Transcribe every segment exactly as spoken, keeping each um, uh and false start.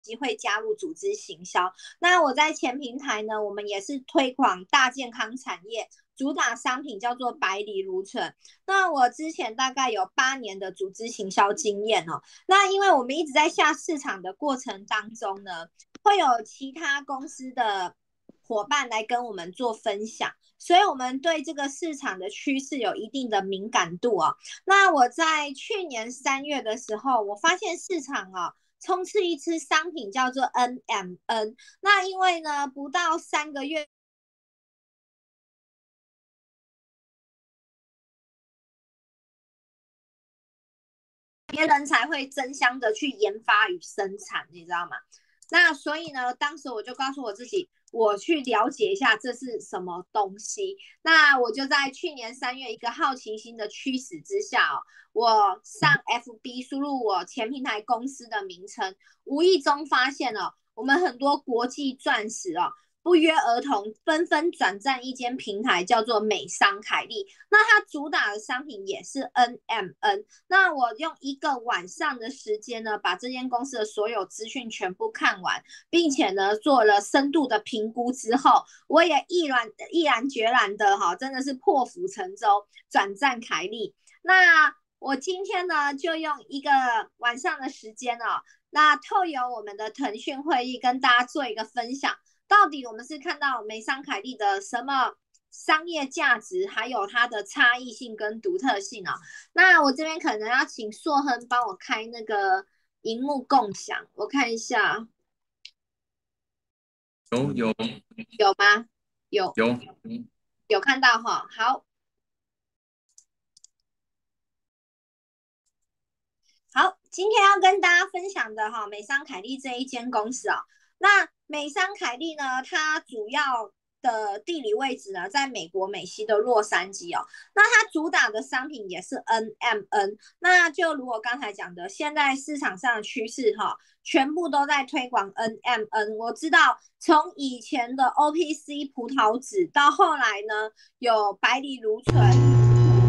机会加入组织行销。那我在前平台呢，我们也是推广大健康产业，主打商品叫做百里芦醇。那我之前大概有八年的组织行销经验哦。那因为我们一直在下市场的过程当中呢，会有其他公司的伙伴来跟我们做分享，所以我们对这个市场的趋势有一定的敏感度哦。那我在去年三月的时候，我发现市场哦充斥一支商品叫做 N M N。那因为呢，不到三个月。别人才会争相的去研发与生产，你知道吗？那所以呢，当时我就告诉我自己，我去了解一下这是什么东西。那我就在去年三月一个好奇心的驱使之下哦，我上 F B 输入我前平台公司的名称，无意中发现哦，我们很多国际钻石哦，不约而同纷纷转战一间平台，叫做美商凯利。那它主打的商品也是 N M N。那我用一个晚上的时间呢，把这间公司的所有资讯全部看完，并且呢做了深度的评估之后，我也毅然毅然决然的哈，真的是破釜沉舟，转战凯利。那我今天呢，就用一个晚上的时间哦，那透由我们的腾讯会议跟大家做一个分享。到底我们是看到美商凯利的什么商业价值，还有它的差异性跟独特性啊？那我这边可能要请硕亨帮我开那个荧幕共享，我看一下。 有有有吗？有有， 有看到哈？好，好，今天要跟大家分享的哈，美商凯利这一间公司啊，那美商凯利呢，它主要的地理位置呢，在美国美西的洛杉矶哦。那它主打的商品也是 N M N。那就如我刚才讲的，现在市场上的趋势哈，全部都在推广 N M N。我知道从以前的 O P C 葡萄籽，到后来呢有百里芦醇。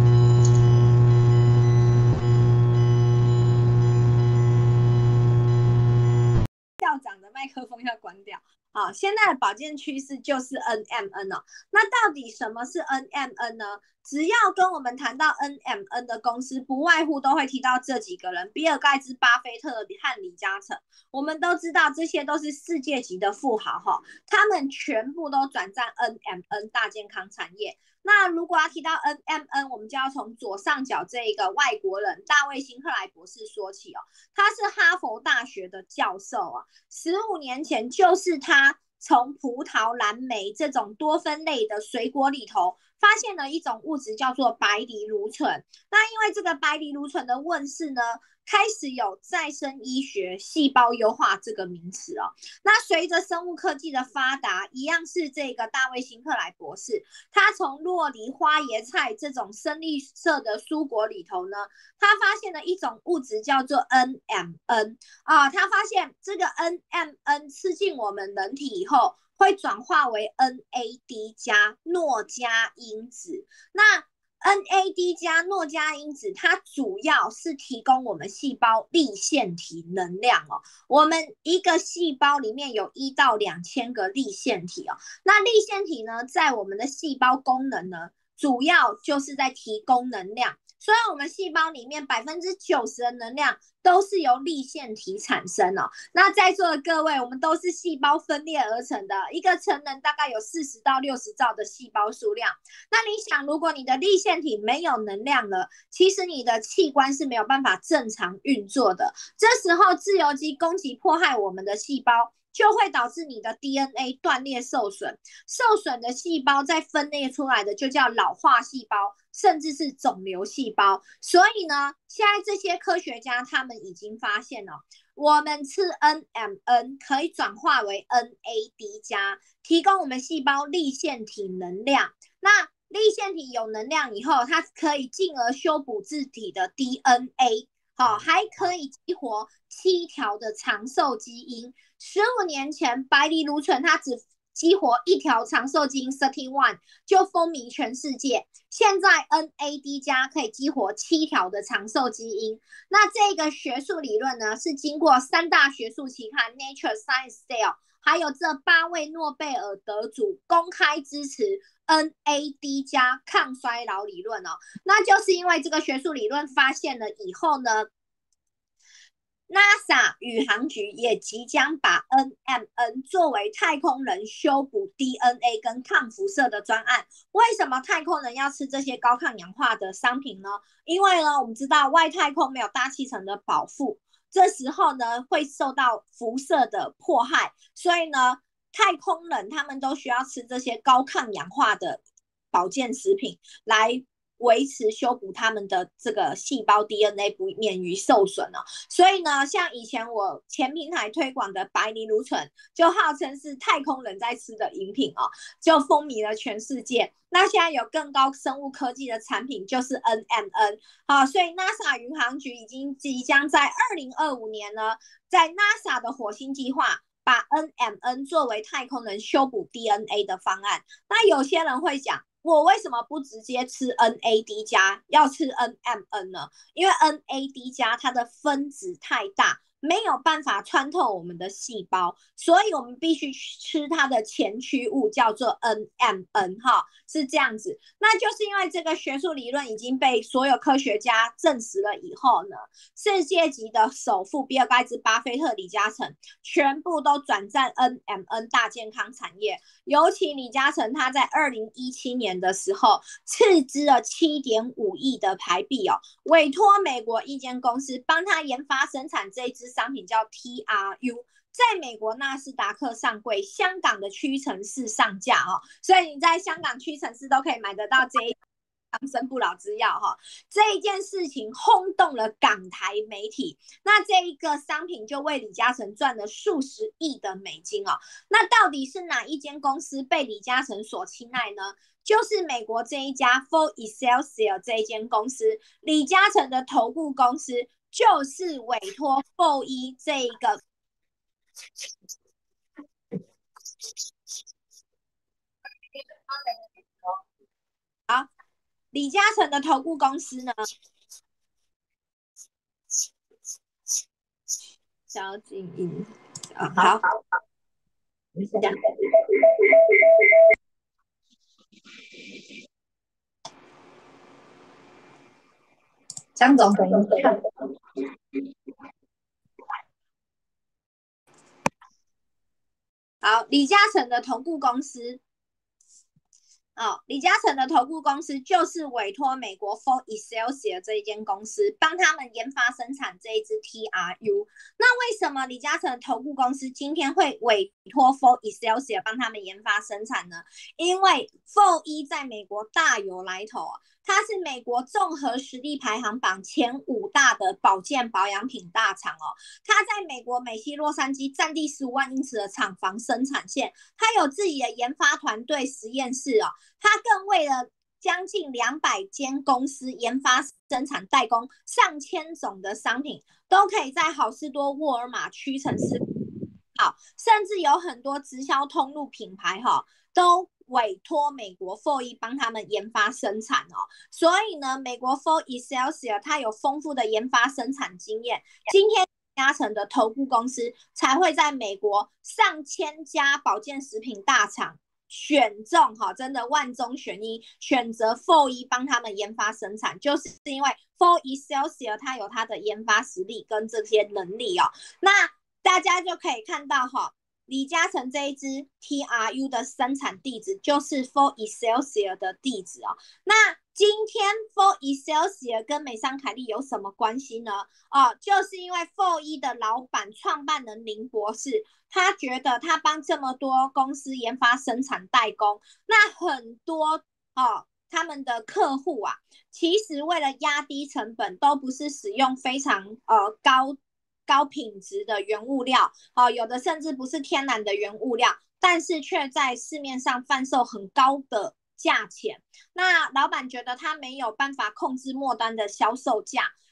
校长的麦克风要关掉。好，现在的保健趋势就是 N M N 哦。那到底什么是 N M N 呢？只要跟我们谈到 N M N 的公司，不外乎都会提到这几个人：比尔盖茨、巴菲特和李嘉诚。我们都知道这些都是世界级的富豪哈，他们全部都转战 N M N 大健康产业。那如果要提到 N M N， 我们就要从左上角这一个外国人大卫辛克莱博士说起哦。他是哈佛大学的教授啊，十五年前就是他从葡萄、蓝莓这种多酚类的水果里头发现了一种物质，叫做白藜芦醇。那因为这个白藜芦醇的问世呢，开始有再生医学、细胞优化这个名词哦。那随着生物科技的发达，一样是这个大卫辛克莱博士，他从洛梨、花椰菜这种深绿色的蔬果里头呢，他发现了一种物质叫做 N M N 啊，他发现这个 N M N 吃进我们人体以后，会转化为 N A D 加诺加因子。那 N A D 加诺加因子，它主要是提供我们细胞粒线体能量哦。我们一个细胞里面有一到两千个粒线体哦。那粒线体呢，在我们的细胞功能呢，主要就是在提供能量。所以我们细胞里面百分之九十的能量都是由粒线体产生哦。那在座的各位，我们都是细胞分裂而成的，一个成人大概有四十到六十兆的细胞数量。那你想，如果你的粒线体没有能量了，其实你的器官是没有办法正常运作的。这时候自由基攻击迫害我们的细胞，就会导致你的 D N A 断裂受损，受损的细胞再分裂出来的就叫老化细胞，甚至是肿瘤细胞。所以呢，现在这些科学家他们已经发现了，我们吃 N M N 可以转化为 N A D 加，提供我们细胞粒线体能量。那粒线体有能量以后，它可以进而修补自体的 D N A。好，还可以激活七条的长寿基因。十五年前，白藜芦醇它只激活一条长寿基因 三十一就风靡全世界。现在 N A D 加可以激活七条的长寿基因。那这个学术理论呢，是经过三大学术期刊 Nature Science Cell 还有这八位诺贝尔得主公开支持 N A D 加抗衰老理论哦。那就是因为这个学术理论发现了以后呢，NASA 宇航局也即将把 N M N 作为太空人修补 D N A 跟抗辐射的专案。为什么太空人要吃这些高抗氧化的商品呢？因为呢，我们知道外太空没有大气层的保护，这时候呢会受到辐射的迫害，所以呢，太空人他们都需要吃这些高抗氧化的保健食品来维持修补他们的这个细胞 D N A 不免于受损哦。所以呢，像以前我前平台推广的白藜芦醇，就号称是太空人在吃的饮品哦，就风靡了全世界。那现在有更高生物科技的产品，就是 N M N 好，所以 NASA 宇航局已经即将在二零二五年呢，在 NASA 的火星计划把 N M N 作为太空人修补 D N A 的方案。那有些人会讲，我为什么不直接吃 N A D 加，要吃 N M N 呢？因为 N A D 加它的分子太大，没有办法穿透我们的细胞，所以我们必须吃它的前驱物，叫做 N M N 哈，是这样子。那就是因为这个学术理论已经被所有科学家证实了以后呢，世界级的首富比尔盖茨、巴菲特、李嘉诚全部都转战 N M N 大健康产业。尤其李嘉诚他在二零一七年的时候斥资了 七点五亿的台币哦，委托美国一间公司帮他研发生产这一支商品叫 T R U， 在美国纳斯达克上柜，香港的屈臣氏上架哦，所以你在香港屈臣氏都可以买得到这一长生不老之药哈。这一件事情轰动了港台媒体，那这一个商品就为李嘉诚赚了数十亿的美金哦。那到底是哪一间公司被李嘉诚所青睐呢？就是美国这一家 For Excelsior 这一间公司，李嘉诚的投顾公司就是委托 For E 这一个。好，李嘉诚的投顾公司呢，小静音啊，好，这样。张总等一下。好，李嘉诚的投顾公司。哦，李嘉诚的投顾公司就是委托美国 For Excelsior 这一间公司帮他们研发生产这一支 T R U。那为什么李嘉诚的投顾公司今天会委托 For Excelsior 帮他们研发生产呢？因为 For E 在美国大有来头啊，它是美国综合实力排行榜前五大的保健保养品大厂哦。它在美国美西洛杉矶占地十五万英尺的厂房生产线，它有自己的研发团队实验室哦。它更为了将近两百间公司研发、生产、代工上千种的商品，都可以在好事多、沃尔玛、屈臣氏，好，甚至有很多直销通路品牌哈，都委托美国 For E 帮他们研发生产哦。所以呢，美国 For Excelsior 它有丰富的研发生产经验。今天嘉诚的投顾公司才会在美国上千家保健食品大厂选中哈，真的万中选一，选择 For E 帮他们研发生产，就是因为 For Excelsior 它有它的研发实力跟这些能力哦。那大家就可以看到哈，李嘉诚这一支 T R U 的生产地址就是 For Excelsior 的地址哦。那今天 For Excelsior 跟美商凯利有什么关系呢？哦，就是因为 For E 的老板创办人林博士，他觉得他帮这么多公司研发、生产、代工，那很多哦，他们的客户啊，其实为了压低成本，都不是使用非常呃高高品质的原物料，哦，有的甚至不是天然的原物料，但是却在市面上贩售很高的价钱。那老板觉得他没有办法控制末端的销售价，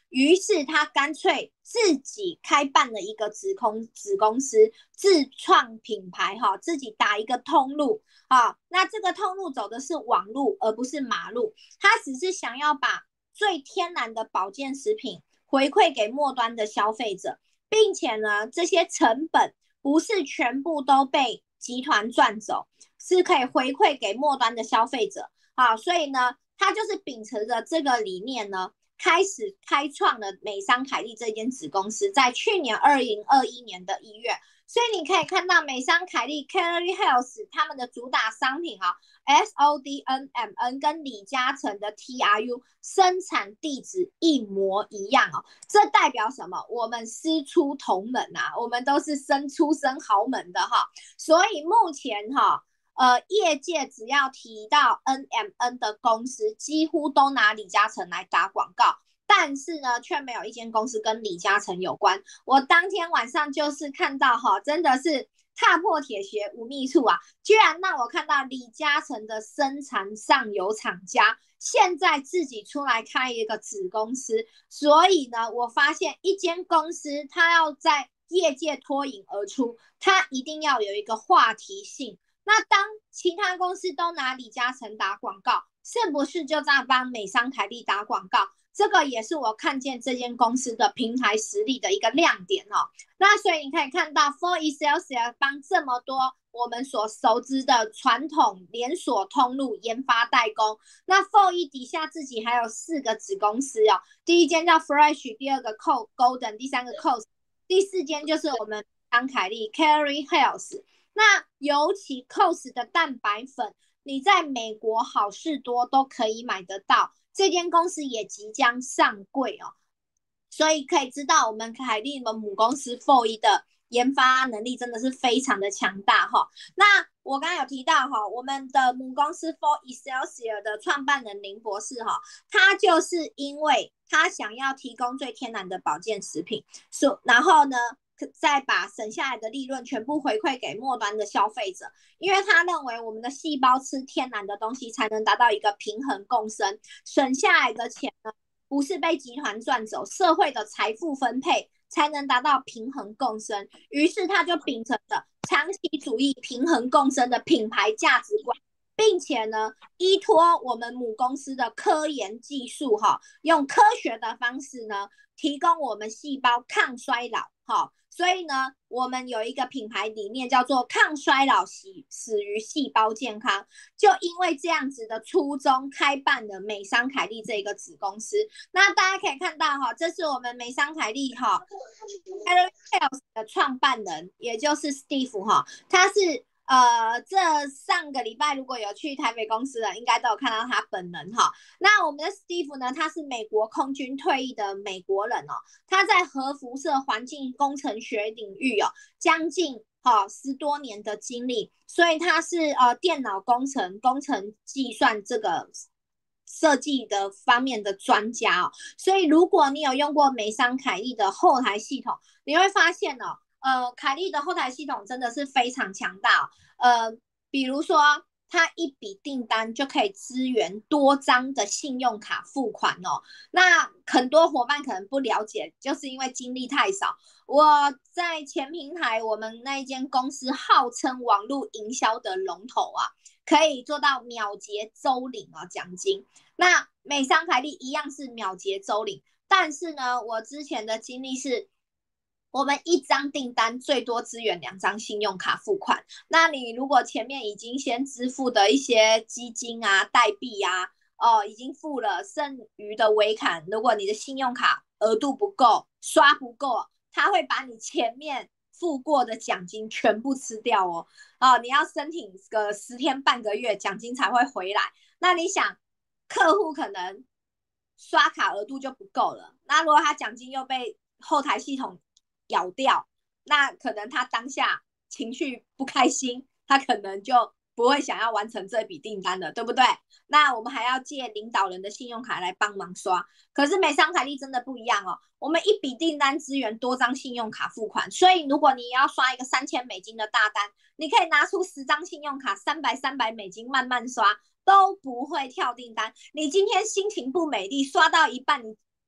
于是他干脆自己开办了一个子公子公司，自创品牌哈，自己打一个通路啊。那这个通路走的是网路，而不是马路。他只是想要把最天然的保健食品回馈给末端的消费者，并且呢，这些成本不是全部都被集团赚走，是可以回馈给末端的消费者啊。所以呢，他就是秉承着这个理念呢，开始开创了美商凯利这间子公司，在去年二零二一年的一月。所以你可以看到美商凯利 Calorie Health 他们的主打商品啊 S O D N M N 跟李嘉诚的 T R U 生产地址一模一样哦。这代表什么？我们师出同门啊，我们都是生出身豪门的哈。所以目前哈，呃，业界只要提到 N M N 的公司，几乎都拿李嘉诚来打广告。但是呢，却没有一间公司跟李嘉诚有关。我当天晚上就是看到哈，真的是踏破铁鞋无觅处啊！居然让我看到李嘉诚的生产上游厂家现在自己出来开一个子公司，所以呢，我发现一间公司它要在业界脱颖而出，它一定要有一个话题性。那当其他公司都拿李嘉诚打广告，是不是就在帮美商凯利打广告？这个也是我看见这间公司的平台实力的一个亮点哦。那所以你可以看到 four E Sales 帮这么多我们所熟知的传统连锁通路研发代工。那 four E 底下自己还有四个子公司哦，第一间叫 Fresh， 第二个 Golden， 第三个 Coast， 第四间就是我们安凯利 Calorie Health。那尤其 Coast 的蛋白粉，你在美国好事多都可以买得到。这间公司也即将上柜哦，所以可以知道我们凯利的母公司 four E 的研发能力真的是非常的强大哈。那我刚刚有提到哈，我们的母公司 four E Excelsior 的创办人林博士哈，他就是因为他想要提供最天然的保健食品，然后呢，再把省下来的利润全部回馈给末端的消费者，因为他认为我们的细胞吃天然的东西才能达到一个平衡共生，省下来的钱呢，不是被集团赚走，社会的财富分配才能达到平衡共生。于是他就秉承着长期主义平衡共生的品牌价值观，并且呢，依托我们母公司的科研技术哈，用科学的方式呢，提供我们细胞抗衰老哈。所以呢，我们有一个品牌理念叫做抗衰老始于细胞健康，就因为这样子的初衷，开办了美商凯利这个子公司。那大家可以看到哈，这是我们美商凯利哈 Calorie Health 的创办人，也就是 Steve 哈，他是呃，这上个礼拜如果有去台北公司的，应该都有看到他本人哈。那我们的 Steve 呢，他是美国空军退役的美国人哦，他在核辐射环境工程学领域哦，将近哈、哦、十多年的经历，所以他是呃电脑工程、工程计算这个设计的方面的专家哦。所以如果你有用过美商凯利的后台系统，你会发现哦。呃，凯利的后台系统真的是非常强大哦。呃，比如说，它一笔订单就可以支援多张的信用卡付款哦。那很多伙伴可能不了解，就是因为经历太少。我在前平台，我们那一间公司号称网络营销的龙头啊，可以做到秒结周领啊奖金。那美商凯利一样是秒结周领，但是呢，我之前的经历是。我们一张订单最多支援两张信用卡付款。那你如果前面已经先支付的一些基金啊、代币啊，哦，已经付了，剩余的尾款，如果你的信用卡额度不够、刷不够，他会把你前面付过的奖金全部吃掉哦。哦，你要申请个十天半个月，奖金才会回来。那你想，客户可能刷卡额度就不够了，那如果他奖金又被后台系统咬掉，那可能他当下情绪不开心，他可能就不会想要完成这笔订单了，对不对？那我们还要借领导人的信用卡来帮忙刷。可是美商凯利真的不一样哦，我们一笔订单支援多张信用卡付款，所以如果你要刷一个三千美金的大单，你可以拿出十张信用卡，三百三百美金慢慢刷，都不会跳订单。你今天心情不美丽，刷到一半你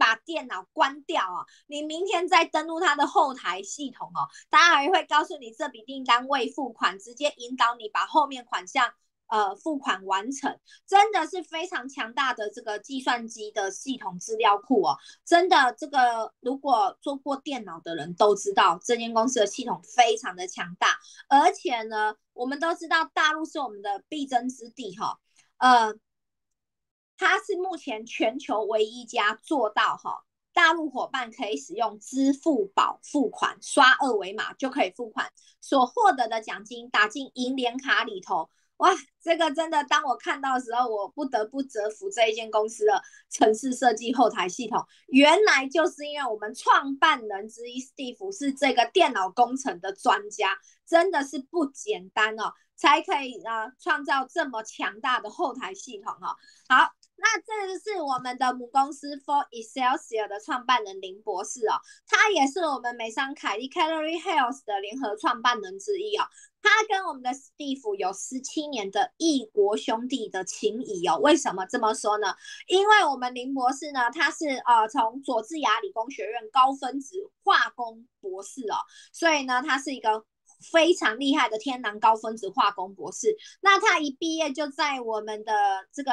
把电脑关掉哦，你明天再登录它的后台系统哦，它还会告诉你这笔订单未付款，直接引导你把后面款项呃付款完成，真的是非常强大的这个计算机的系统资料库哦。真的，这个如果做过电脑的人都知道，这间公司的系统非常的强大，而且呢，我们都知道大陆是我们的必争之地哈、哦，呃，它是目前全球唯一一家做到哈、哦。大陆伙伴可以使用支付宝付款，刷二维码就可以付款，所获得的奖金打进银联卡里头。哇，这个真的，当我看到的时候，我不得不折服这一间公司的程式设计后台系统。原来就是因为我们创办人之一 Steve 是这个电脑工程的专家，真的是不简单哦，才可以呃创造这么强大的后台系统哦。好。那这个是我们的母公司 For Excelsior 的创办人林博士哦，他也是我们美商凯利 Calorie Health 的联合创办人之一哦。他跟我们的 Steve 有十七年的异国兄弟的情谊哦。为什么这么说呢？因为我们林博士呢，他是呃从佐治亚理工学院高分子化工博士哦，所以呢，他是一个非常厉害的天然高分子化工博士。那他一毕业就在我们的这个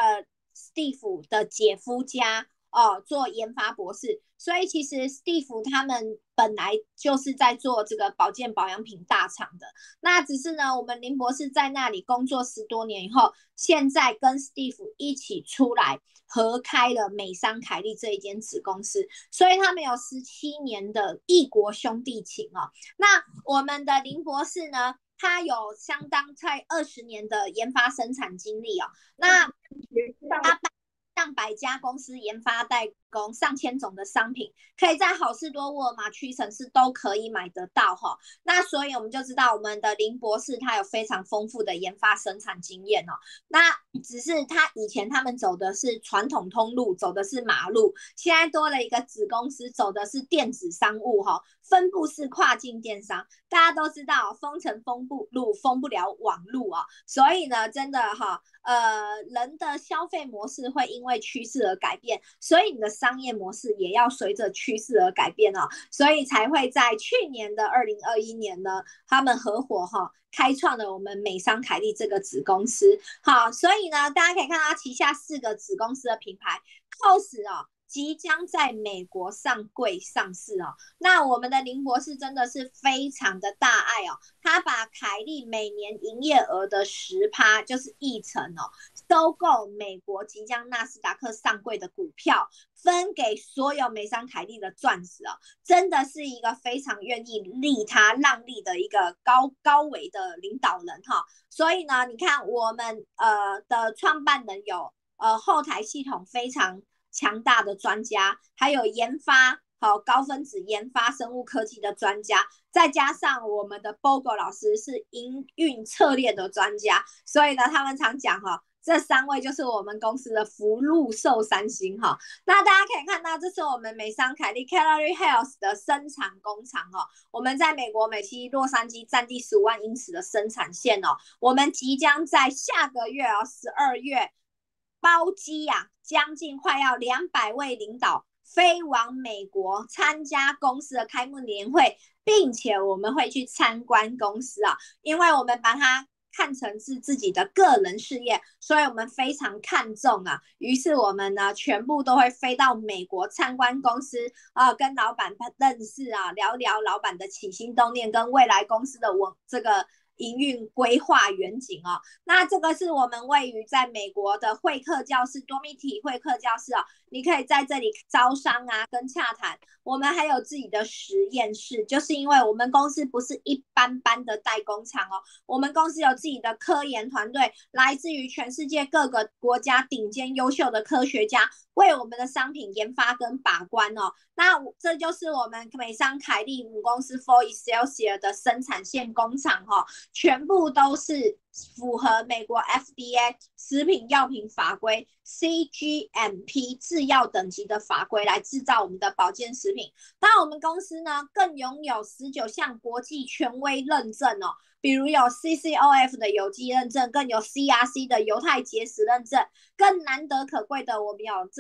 Steve 的姐夫家哦做研发博士，所以其实 Steve 他们本来就是在做这个保健保养品大厂的。那只是呢，我们林博士在那里工作十多年以后，现在跟 Steve 一起出来合开了美商凯利这一间子公司，所以他们有十七年的异国兄弟情哦。那我们的林博士呢？他有相当在二十年的研发生产经历哦，那他上百家公司研发代工上千种的商品，可以在好事多、沃尔玛、屈臣氏都可以买得到哈、哦。那所以我们就知道我们的林博士他有非常丰富的研发生产经验哦。那只是他以前他们走的是传统通路，走的是马路，现在多了一个子公司，走的是电子商务哈、哦，分布式跨境电商。大家都知道，封城封不路，封不了网路啊、哦，所以呢，真的哈、哦。呃，人的消费模式会因为趋势而改变，所以你的商业模式也要随着趋势而改变哦，所以才会在去年的二零二一年呢，他们合伙哈、哦，开创了我们美商凯利这个子公司。好，所以呢，大家可以看到旗下四个子公司的品牌 C O S 哦。即将在美国上柜上市哦，那我们的林博士真的是非常的大爱哦，他把凯利每年营业额的十趴，就是一成哦，收购美国即将纳斯达克上柜的股票，分给所有美商凯利的钻石哦，真的是一个非常愿意利他让利的一个高高维的领导人哈、哦。所以呢，你看我们呃的创办人有呃后台系统非常强大的专家，还有研发好高分子研发生物科技的专家，再加上我们的 Bogo 老师是营运策略的专家，所以呢，他们常讲哈、哦。这三位就是我们公司的福禄寿三星哈，那大家可以看到，这是我们美商凯利 Calorie Health 的生产工厂哦。我们在美国美西洛杉矶占地十五万英尺的生产线哦，我们即将在下个月哦，十二月。包机呀、啊，将近快要两百位领导飞往美国参加公司的开幕年会，并且我们会去参观公司啊，因为我们把它看成是自己的个人事业，所以我们非常看重啊。于是我们呢，全部都会飞到美国参观公司啊，跟老板认识啊，聊聊老板的起心动念跟未来公司的文这个。营运规划远景哦，那这个是我们位于在美国的会客教室 Dormity 会客教室哦，你可以在这里招商啊，跟洽谈。我们还有自己的实验室，就是因为我们公司不是一般般的代工厂哦，我们公司有自己的科研团队，来自于全世界各个国家顶尖优秀的科学家，为我们的商品研发跟把关哦。那这就是我们美商凯利母公司 For Excelsior 的生产线工厂哦，全部都是符合美国 F D A 食品药品法规 C G M P 制药等级的法规来制造我们的保健食品。那我们公司呢，更拥有十九项国际权威认证哦，比如有 C C O F 的有机认证，更有 C R C 的犹太节食认证，更难得可贵的，我们有这个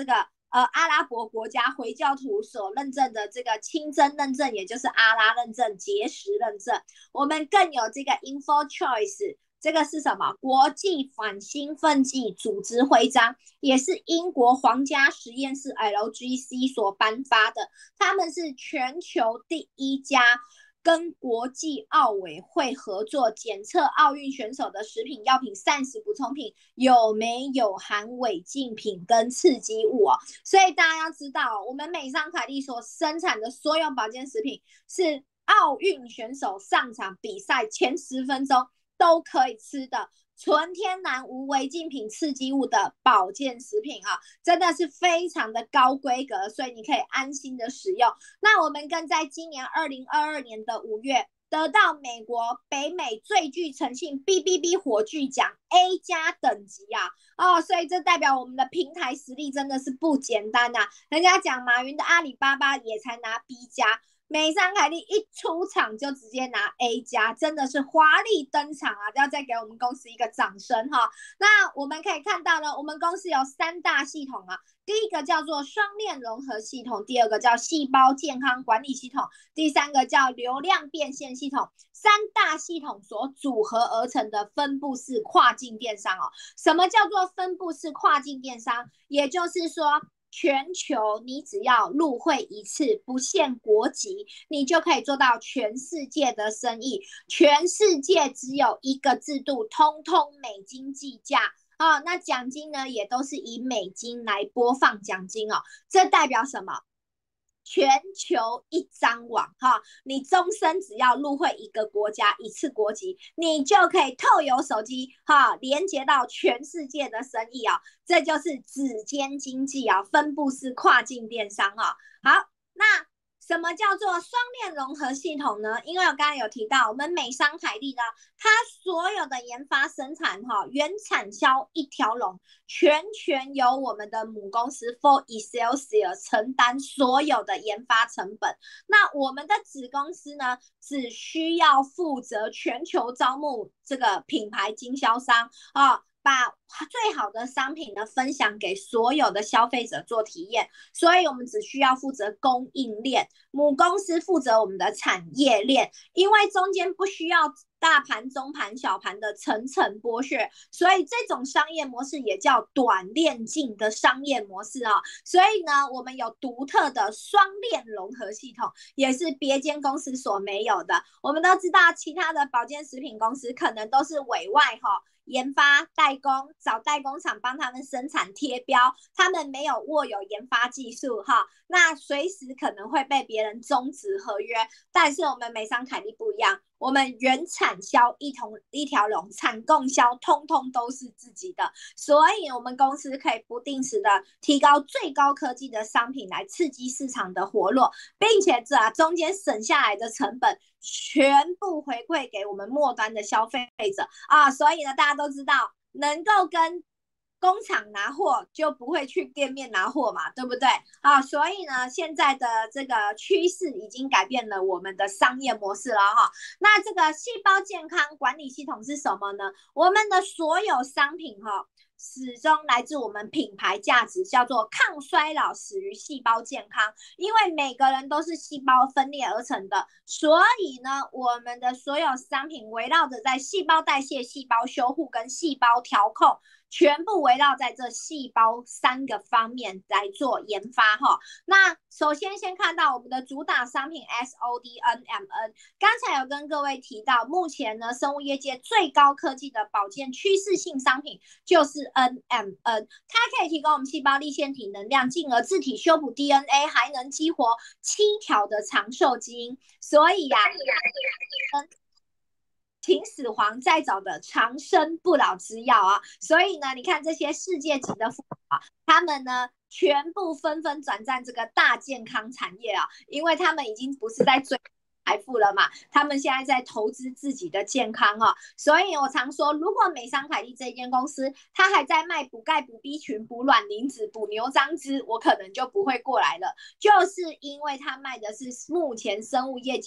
呃阿拉伯国家回教徒所认证的这个清真认证，也就是阿拉认证、结石认证。我们更有这个 InfoChoice。这个是什么？国际反兴奋剂组织徽章，也是英国皇家实验室 L G C 所颁发的。他们是全球第一家跟国际奥委会合作检测奥运选手的食品药品膳食补充品有没有含违禁品跟刺激物哦。所以大家要知道，我们美商凯利所生产的所有保健食品是奥运选手上场比赛前十分钟都可以吃的纯天然无违禁品刺激物的保健食品啊，真的是非常的高规格，所以你可以安心的使用。那我们更在今年二零二二年的五月得到美国北美最具诚信 B B B 火炬奖 A 加等级啊，哦，所以这代表我们的平台实力真的是不简单啊。人家讲马云的阿里巴巴也才拿 B 加。美商凯利一出场就直接拿 A 加，真的是华丽登场啊！要再给我们公司一个掌声哈。那我们可以看到呢，我们公司有三大系统啊，第一个叫做双链融合系统，第二个叫细胞健康管理系统，第三个叫流量变现系统。三大系统所组合而成的分布式跨境电商哦。什么叫做分布式跨境电商？也就是说，全球你只要入会一次，不限国籍，你就可以做到全世界的生意。全世界只有一个制度，通通美金计价啊、哦。那奖金呢，也都是以美金来播放奖金哦。这代表什么？全球一张网哈，你终身只要入会一个国家一次国籍，你就可以透由手机哈连接到全世界的生意啊，这就是指尖经济啊，分布式跨境电商啊。好，那什么叫做双链融合系统呢？因为我刚刚有提到，我们美商凯利呢，它所有的研发生产哈，原产销一条龙，全权由我们的母公司 For Excelsior 承担所有的研发成本。那我们的子公司呢，只需要负责全球招募这个品牌经销商啊。把最好的商品呢分享给所有的消费者做体验，所以我们只需要负责供应链，母公司负责我们的产业链，因为中间不需要大盘、中盘、小盘的层层剥削，所以这种商业模式也叫短链径的商业模式啊。所以呢，我们有独特的双链融合系统，也是别间公司所没有的。我们都知道，其他的保健食品公司可能都是委外哈。研发代工，找代工厂帮他们生产贴标，他们没有握有研发技术哈，那随时可能会被别人终止合约。但是我们美商凯利不一样，我们原产销一同一条龙，产供销通通都是自己的，所以我们公司可以不定时的提高最高科技的商品来刺激市场的活络，并且这、啊、中间省下来的成本全部回馈给我们末端的消费者啊，所以呢，大家都知道，能够跟工厂拿货就不会去店面拿货嘛，对不对？啊，所以呢，现在的这个趋势已经改变了我们的商业模式了哈。那这个细胞健康管理系统是什么呢？我们的所有商品哈。始终来自我们品牌价值，叫做抗衰老始于细胞健康。因为每个人都是细胞分裂而成的，所以呢，我们的所有商品围绕着在细胞代谢、细胞修护跟细胞调控，全部围绕在这细胞三个方面来做研发哈。那首先先看到我们的主打商品 S O D N M N， 刚才有跟各位提到，目前呢，生物业界最高科技的保健趋势性商品就是 N M N， 它可以提供我们细胞立腺体能量，进而自体修补 D N A， 还能激活七条的长寿基因。所以呀、啊，秦始皇在找的长生不老之药啊！所以呢，你看这些世界级的富豪，他们呢全部纷纷转战这个大健康产业啊，因为他们已经不是在追财富了嘛，他们现在在投资自己的健康啊。所以我常说，如果美商凯利这间公司它还在卖补钙、补 B 群、补卵磷脂、补牛樟芝，我可能就不会过来了，就是因为它卖的是目前生物业界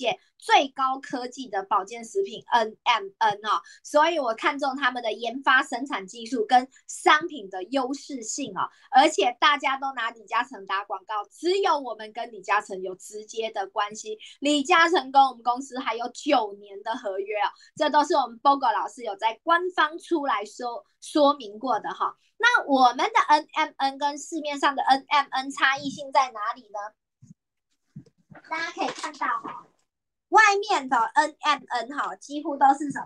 最高科技的保健食品 N M N 哦，所以我看中他们的研发生产技术跟商品的优势性哦，而且大家都拿李嘉诚打广告，只有我们跟李嘉诚有直接的关系。李嘉诚跟我们公司还有九年的合约哦，这都是我们 Bogo 老师有在官方出来说说明过的哈。那我们的 N M N 跟市面上的 N M N 差异性在哪里呢？大家可以看到哈，外面的 N M N 哈，几乎都是什么？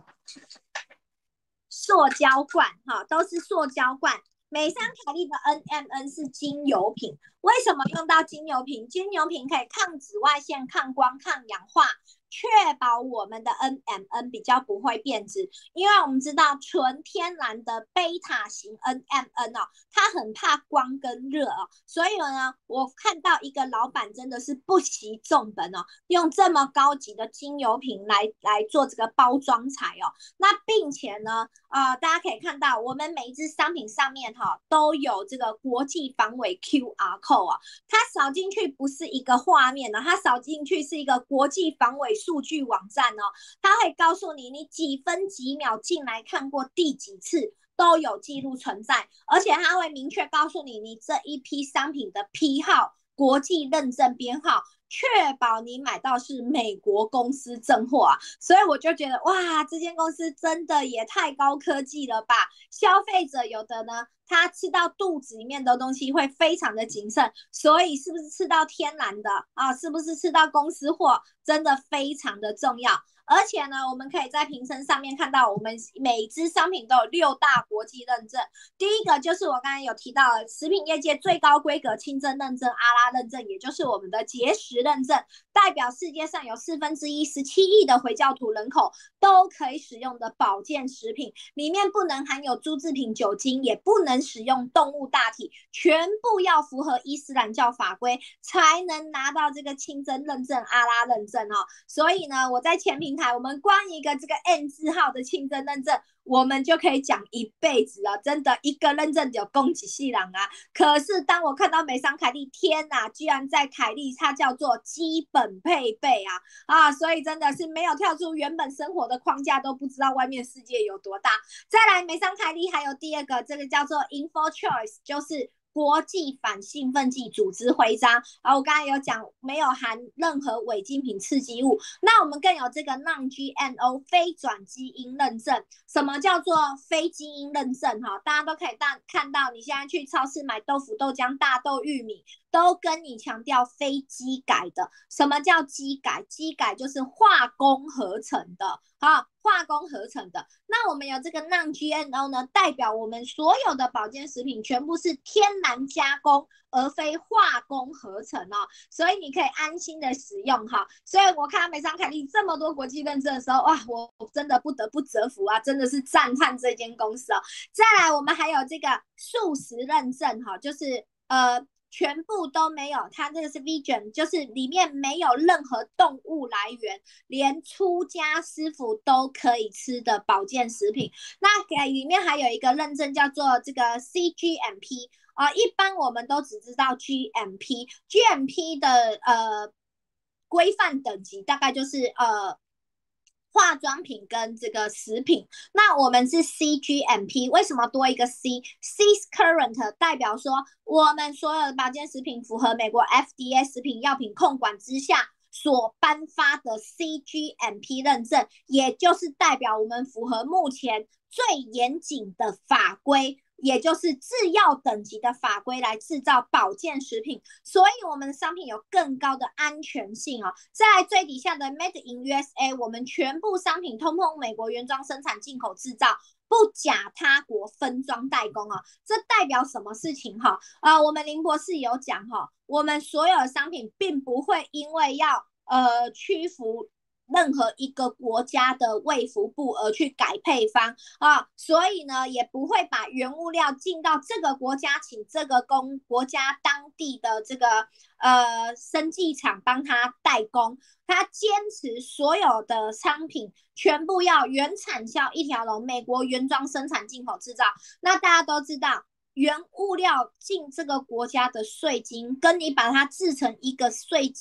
塑胶罐哈，都是塑胶罐。美商凯利的 N M N 是精油瓶，为什么用到精油瓶？精油瓶可以抗紫外线、抗光、抗氧化，确保我们的 N M N 比较不会变质。因为我们知道纯天然的贝塔型 N M N 哦，它很怕光跟热哦，所以呢，我看到一个老板真的是不惜重本哦，用这么高级的精油瓶来来做这个包装材哦。那并且呢，呃，大家可以看到，我们每一支商品上面哈、哦、都有这个国际防伪 Q R code 啊，它扫进去不是一个画面呢，它扫进去是一个国际防伪数据网站哦，它会告诉你你几分几秒进来看过第几次。都有记录存在，而且它会明确告诉你你这一批商品的批号、国际认证编号，确保你买到是美国公司正货啊。所以我就觉得哇，这间公司真的也太高科技了吧！消费者有的呢，他吃到肚子里面的东西会非常的谨慎，所以是不是吃到天然的啊？是不是吃到公司货，真的非常的重要。而且呢，我们可以在瓶身上面看到，我们每支商品都有六大国际认证。第一个就是我刚才有提到的食品业界最高规格清真认证、阿拉认证，也就是我们的节食认证，代表世界上有四分之一十七亿的回教徒人口都可以使用的保健食品，里面不能含有猪制品、酒精，也不能使用动物大体，全部要符合伊斯兰教法规，才能拿到这个清真认证、阿拉认证哦。所以呢，我在前平台，我们光一个这个 N 字号的清真认证，我们就可以讲一辈子了，真的一个认证有恭喜细郎啊！可是当我看到美商凯利，天哪，居然在凯利它叫做基本配备啊啊！所以真的是没有跳出原本生活的框架，都不知道外面世界有多大。再来，美商凯利还有第二个，这个叫做 Info Choice， 就是国际反兴奋剂组织徽章啊，我刚才有讲没有含任何违禁品刺激物，那我们更有这个 non-G M O 非转基因认证。什么叫做非基因认证？哈，大家都可以看到，你现在去超市买豆腐、豆浆、大豆、玉米，都跟你强调非基改的。什么叫基改？基改就是化工合成的，好，化工合成的。那我们有这个 non-G M O 呢，代表我们所有的保健食品全部是天然加工，而非化工合成哦，所以你可以安心的使用哈。所以我看到美商凯利这么多国际认证的时候，哇，我真的不得不折服啊，真的是赞叹这间公司哦。再来，我们还有这个素食认证哈，就是呃。全部都没有，它这个是 vegan， 就是里面没有任何动物来源，连出家师傅都可以吃的保健食品。那里面还有一个认证叫做这个 C G M P 啊、呃，一般我们都只知道 G M P，G M P 的呃规范等级大概就是呃。化妆品跟这个食品，那我们是 C G M P， 为什么多一个 C？C current 代表说我们所有的保健食品符合美国 F D A 食品药品控管之下所颁发的 C G M P 认证，也就是代表我们符合目前最严谨的法规，也就是制药等级的法规来制造保健食品，所以我们的商品有更高的安全性哦。在最底下的 Made in U S A， 我们全部商品通通美国原装生产、进口制造，不假他国分装代工哦。这代表什么事情哈？呃，我们林博士有讲哈，我们所有的商品并不会因为要呃屈服任何一个国家的卫福部而去改配方啊，所以呢，也不会把原物料进到这个国家，请这个工国家当地的这个呃生技厂帮他代工。他坚持所有的商品全部要原产销一条龙，美国原装生产、进口制造。那大家都知道。原物料进这个国家的税金，跟你把它制成一个税金，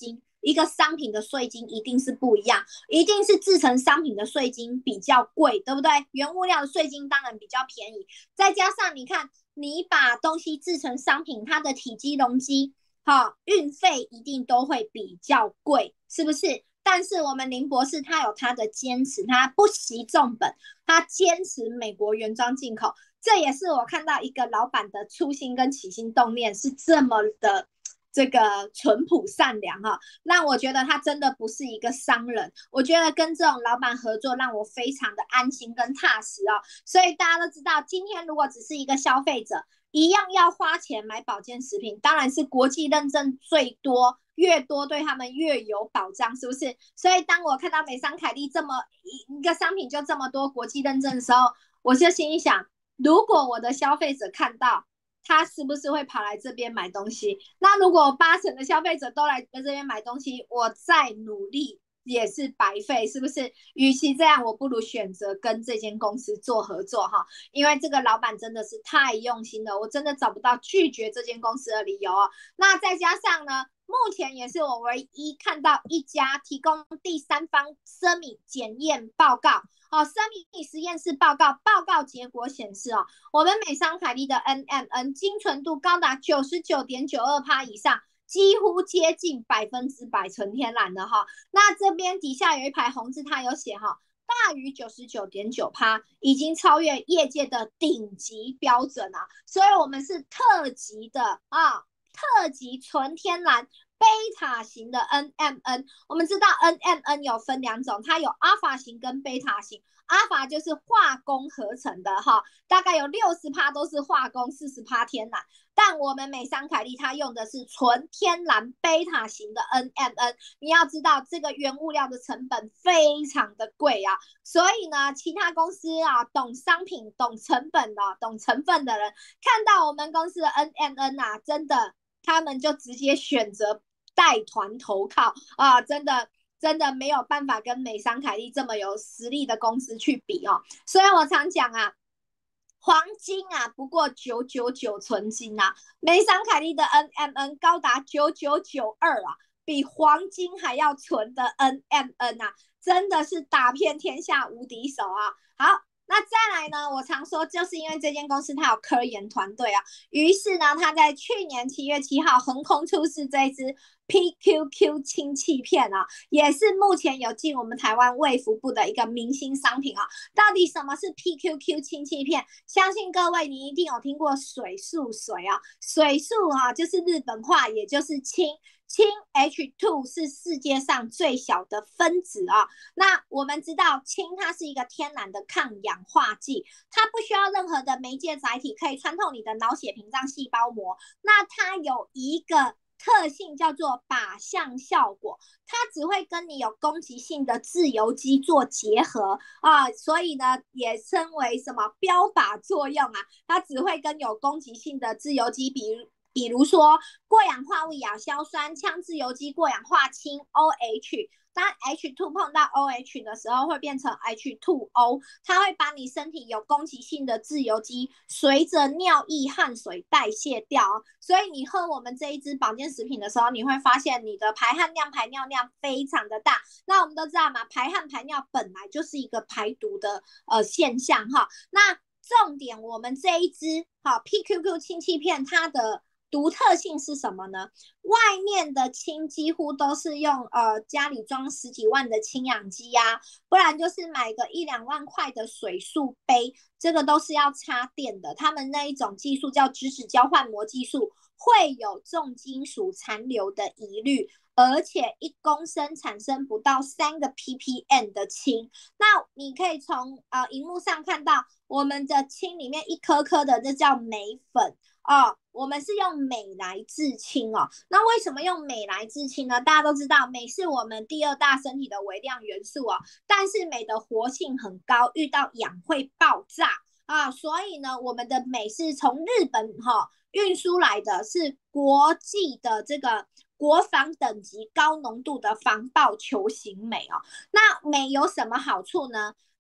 一个商品的税金一定是不一样，一定是制成商品的税金比较贵，对不对？原物料的税金当然比较便宜，再加上你看，你把东西制成商品，它的体积、容积，好，运费一定都会比较贵，是不是？但是我们林博士他有他的坚持，他不惜重本，他坚持美国原装进口，这也是我看到一个老板的初心跟起心动念是这么的这个淳朴善良哈，让我觉得他真的不是一个商人。我觉得跟这种老板合作，让我非常的安心跟踏实哦。所以大家都知道，今天如果只是一个消费者，一样要花钱买保健食品，当然是国际认证最多。越多对他们越有保障，是不是？所以当我看到美商凯利这么一个商品就这么多国际认证的时候，我就心里想，如果我的消费者看到，他是不是会跑来这边买东西？那如果八成的消费者都来这边买东西，我再努力也是白费，是不是？与其这样，我不如选择跟这间公司做合作哈，因为这个老板真的是太用心了，我真的找不到拒绝这间公司的理由哦。那再加上呢？目前也是我唯一看到一家提供第三方生米检验报告哦，生米实验室报告，报告结果显示哦，我们美商凯利的 N M N 精纯度高达 百分之九十九点九二 以上，几乎接近百分之百纯天然的哈。那这边底下有一排红字，它有写哈。大于 百分之九十九点九 已经超越业界的顶级标准啊，所以我们是特级的啊。特级纯天然贝塔型的 N M N， 我们知道 N M N 有分两种，它有阿法型跟贝塔型。阿法就是化工合成的哈，大概有 百分之六十 都是化工， 百分之四十 天然。但我们美商凯利它用的是纯天然贝塔型的 N M N， 你要知道这个原物料的成本非常的贵啊，所以呢，其他公司啊，懂商品、懂成本的、懂成分的人，看到我们公司的 N M N 啊，真的。他们就直接选择带团投靠啊，真的真的没有办法跟美商凯利这么有实力的公司去比哦。所以我常讲啊，黄金啊不过九九九纯金啊，美商凯利的 N M N 高达九九九二啊，比黄金还要纯的 N M N 啊，真的是打遍天下无敌手啊。好。那再来呢？我常说，就是因为这间公司它有科研团队啊，于是呢，它在去年七月七号横空出世这一支 P Q Q 氢气片啊，也是目前有进我们台湾卫福部的一个明星商品啊。到底什么是 P Q Q 氢气片？相信各位你一定有听过水素水啊，水素啊就是日本话，也就是氢。氢 H 二 是世界上最小的分子啊。那我们知道氢它是一个天然的抗氧化剂，它不需要任何的媒介载体，可以穿透你的脑血屏障细胞膜。那它有一个特性叫做靶向效果，它只会跟你有攻击性的自由基做结合啊，所以呢也称为什么标靶作用啊，它只会跟有攻击性的自由基，比如比如说过氧化物亚硝酸、羟自由基过氧化氢 O H， 当 H 二 碰到 O H 的时候会变成 H 二 O， 它会把你身体有攻击性的自由基随着尿液汗水代谢掉。所以你喝我们这一支保健食品的时候，你会发现你的排汗量、排尿量非常的大。那我们都知道嘛，排汗排尿本来就是一个排毒的呃现象哈。那重点我们这一支好 P Q Q 氢气片它的独特性是什么呢？外面的氢几乎都是用呃家里装十几万的氢氧机啊，不然就是买个一两万块的水素杯，这个都是要插电的。他们那一种技术叫质子交换膜技术，会有重金属残留的疑虑，而且一公升产生不到三个 ppm 的氢。那你可以从呃荧幕上看到我们的氢里面一颗颗的，这叫镁粉。哦，我们是用镁来制氢哦。那为什么用镁来制氢呢？大家都知道，镁是我们第二大身体的微量元素哦，但是镁的活性很高，遇到氧会爆炸啊。所以呢，我们的镁是从日本哈、哦、运输来的，是国际的这个国防等级高浓度的防爆球形镁哦。那镁有什么好处呢？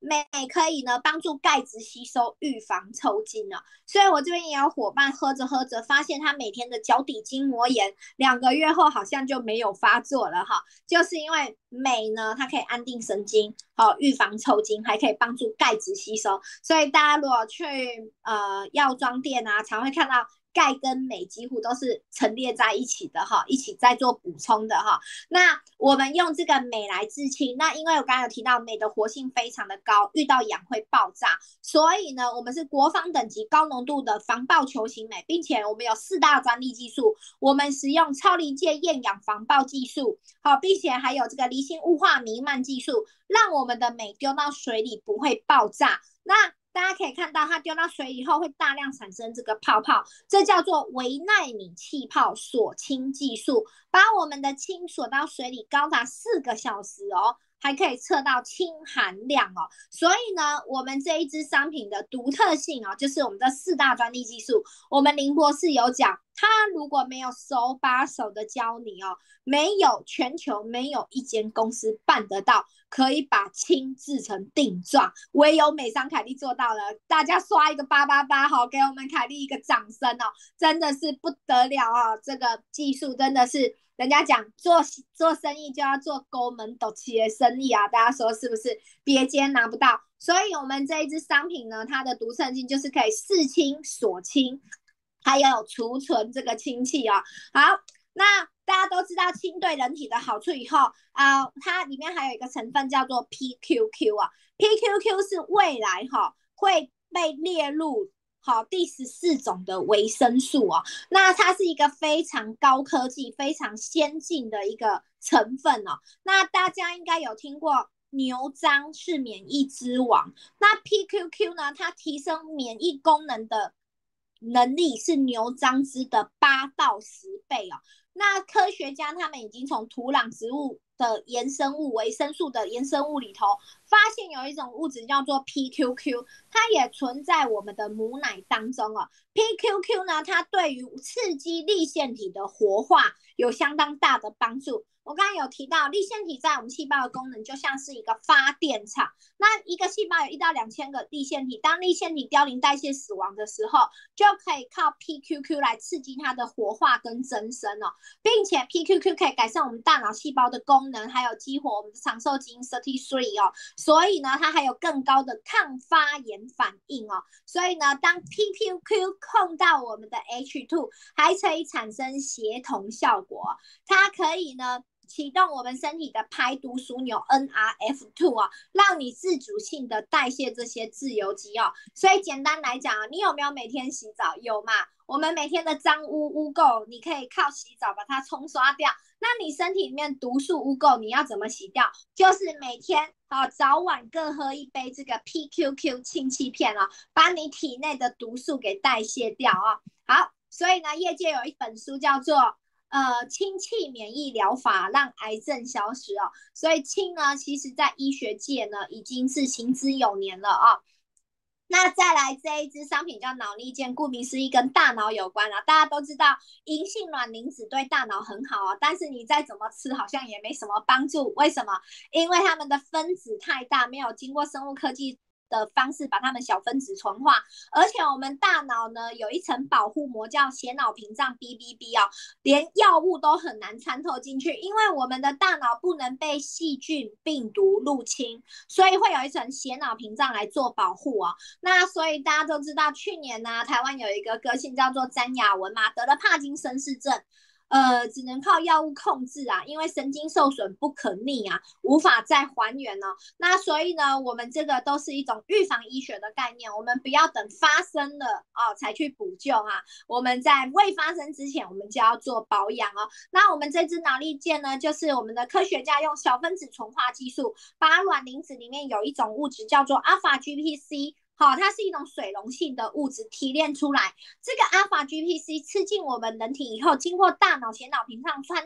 镁可以呢帮助钙质吸收，预防抽筋了。所以我这边也有伙伴喝着喝着，发现他每天的脚底筋膜炎，两个月后好像就没有发作了哈，就是因为镁呢，它可以安定神经，好预防抽筋，还可以帮助钙质吸收。所以大家如果去呃药妆店啊，常会看到钙跟镁几乎都是陈列在一起的哈，一起在做补充的哈。那我们用这个镁来制氢，那因为我刚刚有提到镁的活性非常的高，遇到氧会爆炸，所以呢，我们是国防等级高浓度的防爆球形镁，并且我们有四大专利技术，我们使用超临界厌氧防爆技术，好，并且还有这个离心雾化弥漫技术，让我们的镁丢到水里不会爆炸。那大家可以看到，它丢到水里后会大量产生这个泡泡，这叫做微奈米气泡锁氢技术，把我们的氢锁到水里高达四个小时哦，还可以测到氢含量哦。所以呢，我们这一支商品的独特性哦，就是我们的四大专利技术。我们林博士有讲，他如果没有手把手的教你哦，没有全球没有一间公司办得到，可以把氢制成定状，唯有美商凯利做到了。大家刷一个八八八好，给我们凯利一个掌声哦，真的是不得了哦，这个技术真的是。人家讲做做生意就要做勾门斗气的生意啊，大家说是不是？别间拿不到，所以我们这一支商品呢，它的独特性就是可以释氢、锁氢，还有储存这个氢气哦。好，那大家都知道氢对人体的好处以后啊、呃，它里面还有一个成分叫做 P Q Q 啊 ，P Q Q 是未来哈、哦、会被列入。好，第十四种的维生素哦，那它是一个非常高科技、非常先进的一个成分哦。那大家应该有听过牛樟是免疫之王，那 P Q Q 呢，它提升免疫功能的能力是牛樟芝的八到十倍哦。那科学家他们已经从土壤植物的衍生物维生素的衍生物里头发现有一种物质叫做 P Q Q， 它也存在我们的母奶当中哦。P Q Q 呢，它对于刺激粒线体的活化有相当大的帮助。我刚刚有提到，粒线体在我们细胞的功能就像是一个发电厂。那一个细胞有一到两千个粒线体，当粒线体凋零代谢死亡的时候，就可以靠 P Q Q 来刺激它的活化跟增生哦，并且 P Q Q 可以改善我们大脑细胞的功能，还有激活我们的长寿基因三十三哦。所以呢，它还有更高的抗发炎反应哦。所以呢，当 P Q Q 控到我们的 H 二 还可以产生协同效果，它可以呢。启动我们身体的排毒枢纽 N R F 二 啊，让你自主性的代谢这些自由基哦。所以简单来讲啊，你有没有每天洗澡？有嘛？我们每天的脏污污垢，你可以靠洗澡把它冲刷掉。那你身体里面毒素污垢，你要怎么洗掉？就是每天好、哦、早晚各喝一杯这个 P Q Q 氢气片哦，把你体内的毒素给代谢掉哦。好，所以呢，业界有一本书叫做。呃，氢气免疫疗法让癌症消失哦，所以氢呢，其实在医学界呢已经是行之有年了啊、哦。那再来这一支商品叫脑力健，顾名思义跟大脑有关啊。大家都知道银杏卵磷脂对大脑很好啊，但是你再怎么吃好像也没什么帮助。为什么？因为它们的分子太大，没有经过生物科技的方式把它们小分子纯化，而且我们大脑呢有一层保护膜叫血脑屏障 B B B 哦，连药物都很难穿透进去，因为我们的大脑不能被细菌、病毒入侵，所以会有一层血脑屏障来做保护哦。那所以大家都知道，去年呢、啊，台湾有一个歌星叫做詹雅雯嘛，得了帕金森氏症。呃，只能靠药物控制啊，因为神经受损不可逆啊，无法再还原哦。那所以呢，我们这个都是一种预防医学的概念，我们不要等发生了哦才去补救啊。我们在未发生之前，我们就要做保养哦。那我们这支脑力健呢，就是我们的科学家用小分子纯化技术，把卵磷脂里面有一种物质叫做 alpha G P C。好，它是一种水溶性的物质提炼出来。这个 alpha G P C 吃进我们人体以后，经过大脑血脑屏障穿透，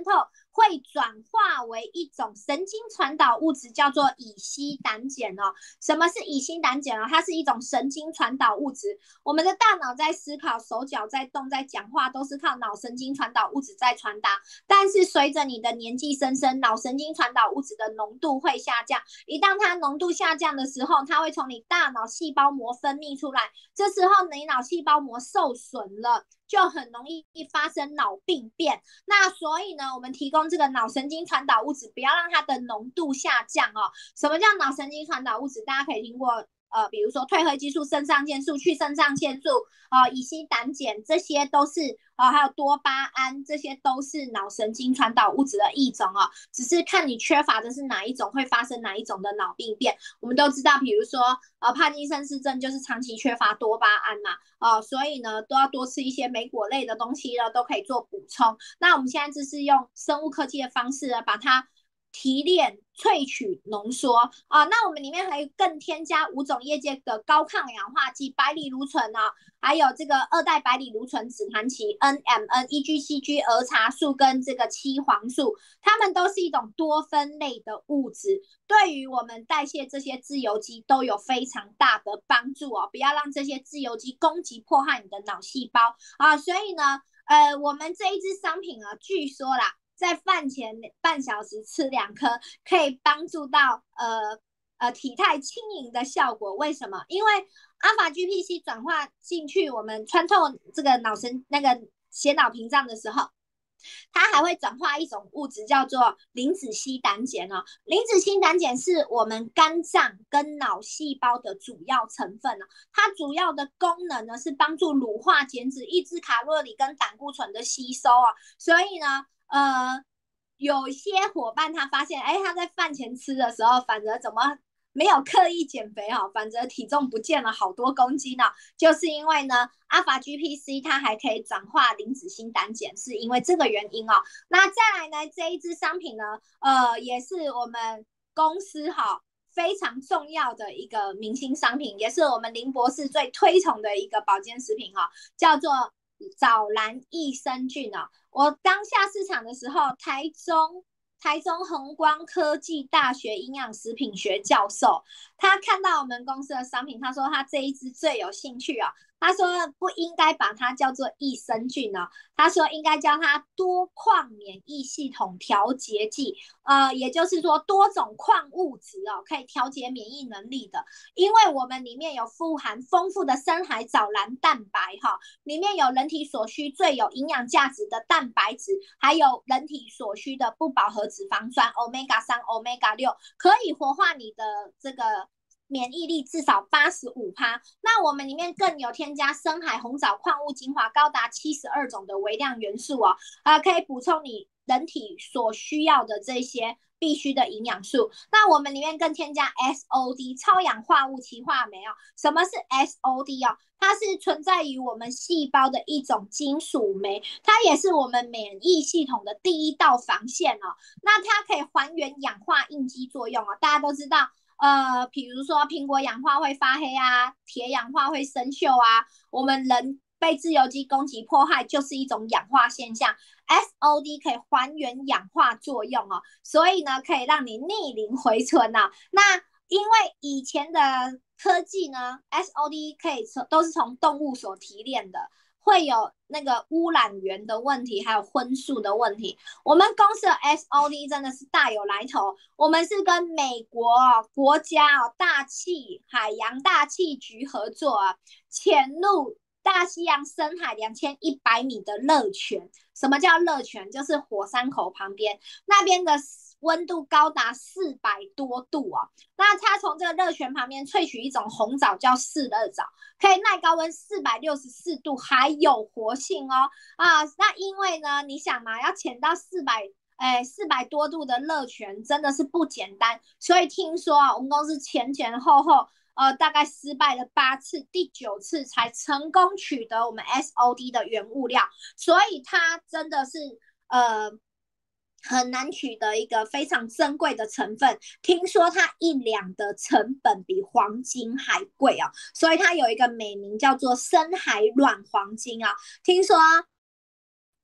会转化为一种神经传导物质，叫做乙烯胆碱哦。什么是乙烯胆碱哦？它是一种神经传导物质。我们的大脑在思考、手脚在动、在讲话，都是靠脑神经传导物质在传达。但是随着你的年纪增生，脑神经传导物质的浓度会下降。一旦它浓度下降的时候，它会从你大脑细胞膜分泌出来。这时候你脑细胞膜受损了，就很容易发生脑病变。那所以呢，我们提供这个脑神经传导物质，不要让它的浓度下降哦。什么叫脑神经传导物质？大家可以听过。呃，比如说褪黑激素、肾上腺素、去肾上腺素、呃，乙烯胆碱，这些都是呃，还有多巴胺，这些都是脑神经传导物质的一种哦。只是看你缺乏的是哪一种，会发生哪一种的脑病变。我们都知道，比如说呃，帕金森氏症就是长期缺乏多巴胺嘛，呃，所以呢，都要多吃一些莓果类的东西呢，都可以做补充。那我们现在就是用生物科技的方式呢，把它提炼、萃取、浓缩啊。那我们里面还更添加五种业界的高抗氧化剂，白藜芦醇啊，还有这个二代白藜芦醇酯含其 N M N、E G C G、儿茶素跟这个七黄素，它们都是一种多酚类的物质，对于我们代谢这些自由基都有非常大的帮助哦。不要让这些自由基攻击迫害你的脑细胞啊。所以呢，呃，我们这一支商品啊，据说啦。在饭前半小时吃两颗，可以帮助到呃呃体态轻盈的效果。为什么？因为阿法 G P C 转化进去，我们穿透这个脑神那个血脑屏障的时候，它还会转化一种物质叫做磷脂烯胆碱哦。磷脂烯胆碱是我们肝脏跟脑细胞的主要成分哦。它主要的功能呢是帮助乳化减脂、抑制卡路里跟胆固醇的吸收哦。所以呢。呃，有些伙伴他发现，哎，他在饭前吃的时候，反而怎么没有刻意减肥哈、哦，反而体重不见了好多公斤呢？就是因为呢，阿法 G P C 它还可以转化磷脂酰胆碱，是因为这个原因哦。那再来呢，这一支商品呢，呃，也是我们公司哈、哦。非常重要的一个明星商品，也是我们林博士最推崇的一个保健食品哈、哦，叫做早蓝益生菌哦。我当下市场的时候，台中台中弘光科技大学营养食品学教授，他看到我们公司的商品，他说他这一支最有兴趣哦。他说不应该把它叫做益生菌哦，他说应该叫它多矿免疫系统调节剂，呃，也就是说多种矿物质哦，可以调节免疫能力的。因为我们里面有富含丰富的深海藻蓝蛋白哈、哦，里面有人体所需最有营养价值的蛋白质，还有人体所需的不饱和脂肪酸 omega 三、omega 六，可以活化你的这个免疫力至少 百分之八十五。那我们里面更有添加深海红藻矿物精华，高达七十二种的微量元素哦，呃，可以补充你人体所需要的这些必须的营养素。那我们里面更添加 S O D 超氧化物歧化酶哦。什么是 S O D 哦？它是存在于我们细胞的一种金属酶，它也是我们免疫系统的第一道防线哦。那它可以还原氧化应激作用哦。大家都知道。呃，比如说苹果氧化会发黑啊，铁氧化会生锈啊，我们人被自由基攻击迫害就是一种氧化现象。S O D 可以还原氧化作用哦，所以呢可以让你逆龄回春啊。那因为以前的科技呢 ，S O D 可以都是从动物所提炼的。会有那个污染源的问题，还有荤素的问题。我们公司的 S O D 真的是大有来头，我们是跟美国、哦、国家、哦、大气海洋大气局合作啊，潜入大西洋深海两千一百米的热泉。什么叫热泉？就是火山口旁边那边的温度高达四百多度哦。那它从这个热泉旁边萃取一种红藻，叫四热藻，可以耐高温四百六十四度，还有活性哦。啊，那因为呢，你想嘛，要潜到四百。哎，四百多度的热泉真的是不简单，所以听说啊，我们公司前前后后呃大概失败了八次，第九次才成功取得我们 S O D 的原物料，所以它真的是呃很难取得一个非常珍贵的成分。听说它一两的成本比黄金还贵啊，所以它有一个美名叫做深海软黄金啊。听说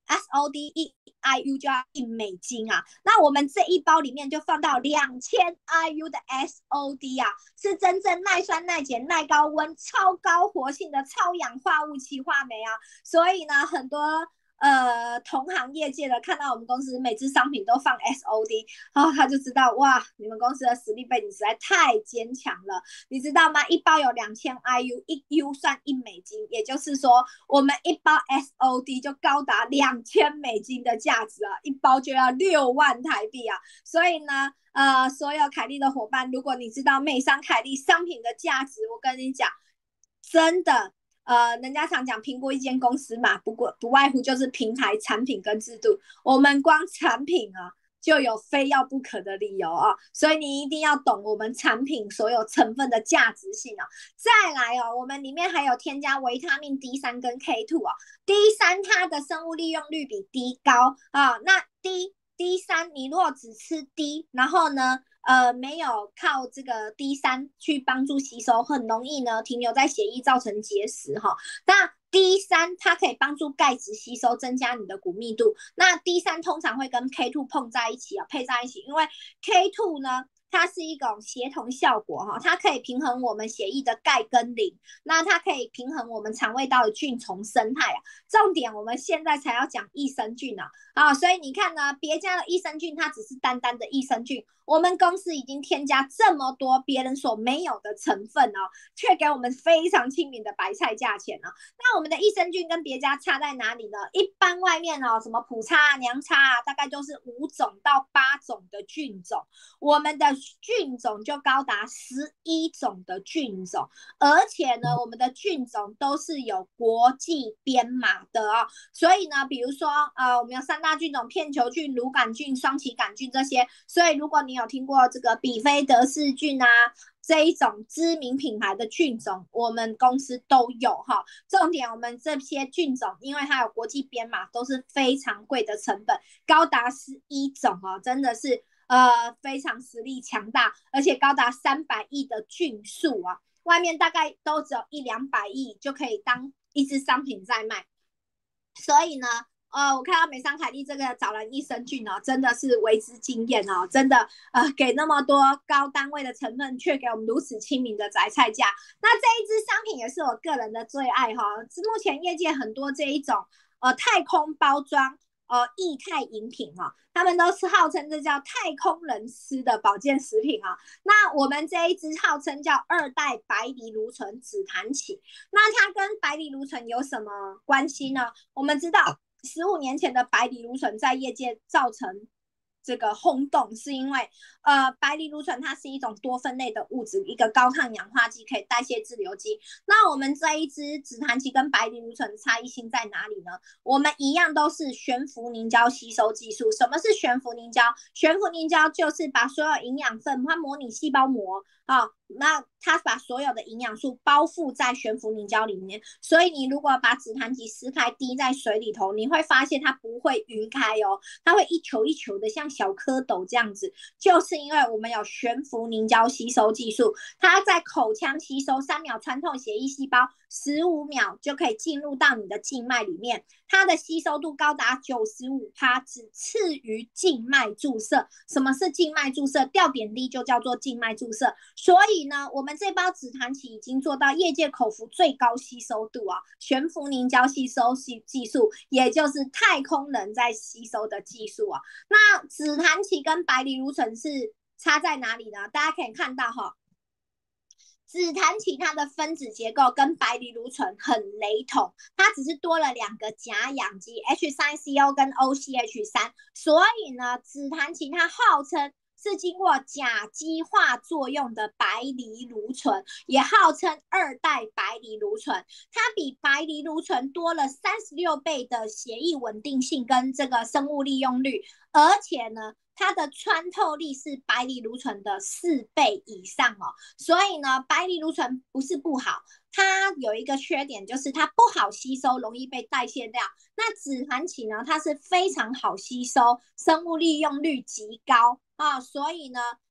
S O D 一 I U 就要一美金啊，那我们这一包里面就放到两千 I U 的 S O D 啊，是真正耐酸、耐碱、耐高温、超高活性的超氧化物歧化酶啊，所以呢，很多呃同行业界的看到我们公司每支商品都放 S O D， 然后他就知道哇，你们公司的实力背景实在太坚强了，你知道吗？一包有两千 I U， 一 U 算一美金，也就是说我们一包 S O D 就高达两千美金的价值啊，一包就要六万台币啊，所以呢。呃，所有凯利的伙伴，如果你知道美商凯利商品的价值，我跟你讲，真的，呃，人家常讲评估一间公司嘛，不过不外乎就是平台、产品跟制度。我们光产品啊，就有非要不可的理由啊，所以你一定要懂我们产品所有成分的价值性啊。再来哦，我们里面还有添加维他命 D 三 跟 K 二 哦 ，D 三 它的生物利用率比 D 高啊，那 D D 三，你如果只吃 D， 然后呢，呃，没有靠这个 D 三 去帮助吸收，很容易呢停留在血液造成结石哈。那 D 三 它可以帮助钙质吸收，增加你的骨密度。那 D 三 通常会跟 K 二 碰在一起啊，配在一起，因为 K 二 呢。它是一种协同效果哈，它可以平衡我们血液的钙跟磷，那它可以平衡我们肠胃道的菌虫生态啊。重点我们现在才要讲益生菌啊，啊，所以你看呢，别家的益生菌它只是单单的益生菌，我们公司已经添加这么多别人所没有的成分哦，却给我们非常亲民的白菜价钱啊。那我们的益生菌跟别家差在哪里呢？一般外面哦，什么普差啊、娘差啊，大概就是五种到八种的菌种，我们的菌种就高达十一种的菌种，而且呢，我们的菌种都是有国际编码的哦。所以呢，比如说呃，我们有三大菌种：片球菌、乳杆菌、双歧杆菌这些。所以如果你有听过这个比菲德氏菌啊，这一种知名品牌的菌种，我们公司都有哈。重点，我们这些菌种，因为它有国际编码，都是非常贵的成本，高达十一种哦，真的是呃非常实力强大，而且高达三百亿的菌数啊，外面大概都只有一两百亿就可以当一支商品在卖，所以呢。呃，我看到美商凯利这个找人益生菌哦，真的是为之惊艳哦，真的呃给那么多高单位的成分，却给我们如此亲民的宅菜价。那这一支商品也是我个人的最爱哈、哦，目前业界很多这一种呃太空包装呃液态饮品啊、哦，他们都是号称这叫太空人吃的保健食品啊、哦。那我们这一支号称叫二代白藜芦醇紫檀萁，那它跟白藜芦醇有什么关系呢？我们知道。十五年前的白藜芦醇在业界造成这个轰动，是因为呃，白藜芦醇它是一种多酚类的物质，一个高抗氧化剂，可以代谢自流剂。那我们这一支紫檀萁跟白藜芦醇差异性在哪里呢？我们一样都是悬浮凝胶吸收技术。什么是悬浮凝胶？悬浮凝胶就是把所有营养分，它模拟细胞膜啊、哦，那它把所有的营养素包覆在悬浮凝胶里面，所以你如果把紫檀萁撕开滴在水里头，你会发现它不会晕开哦，它会一球一球的像小蝌蚪这样子，就是因为我们有悬浮凝胶吸收技术，它在口腔吸收，三秒穿透血液细胞，十五秒就可以进入到你的静脉里面，它的吸收度高达 百分之九十五， 只次于静脉注射。什么是静脉注射？吊点滴就叫做静脉注射。所以呢，我们这包紫檀萁已经做到业界口服最高吸收度啊，悬浮凝胶吸收技术，也就是太空人在吸收的技术啊。那紫檀萁跟白藜芦醇是差在哪里呢？大家可以看到哈，紫檀萁它的分子结构跟白藜芦醇很雷同，它只是多了两个甲氧基 H 三 C O 跟 O C H 三，所以呢，紫檀萁它号称是经过甲基化作用的白藜芦醇，也号称二代白藜芦醇。它比白藜芦醇多了三十六倍的血液稳定性跟这个生物利用率，而且呢，它的穿透力是白藜芦醇的四倍以上哦。所以呢，白藜芦醇不是不好，它有一个缺点，就是它不好吸收，容易被代谢掉。那紫檀萁呢，它是非常好吸收，生物利用率极高啊，所以呢，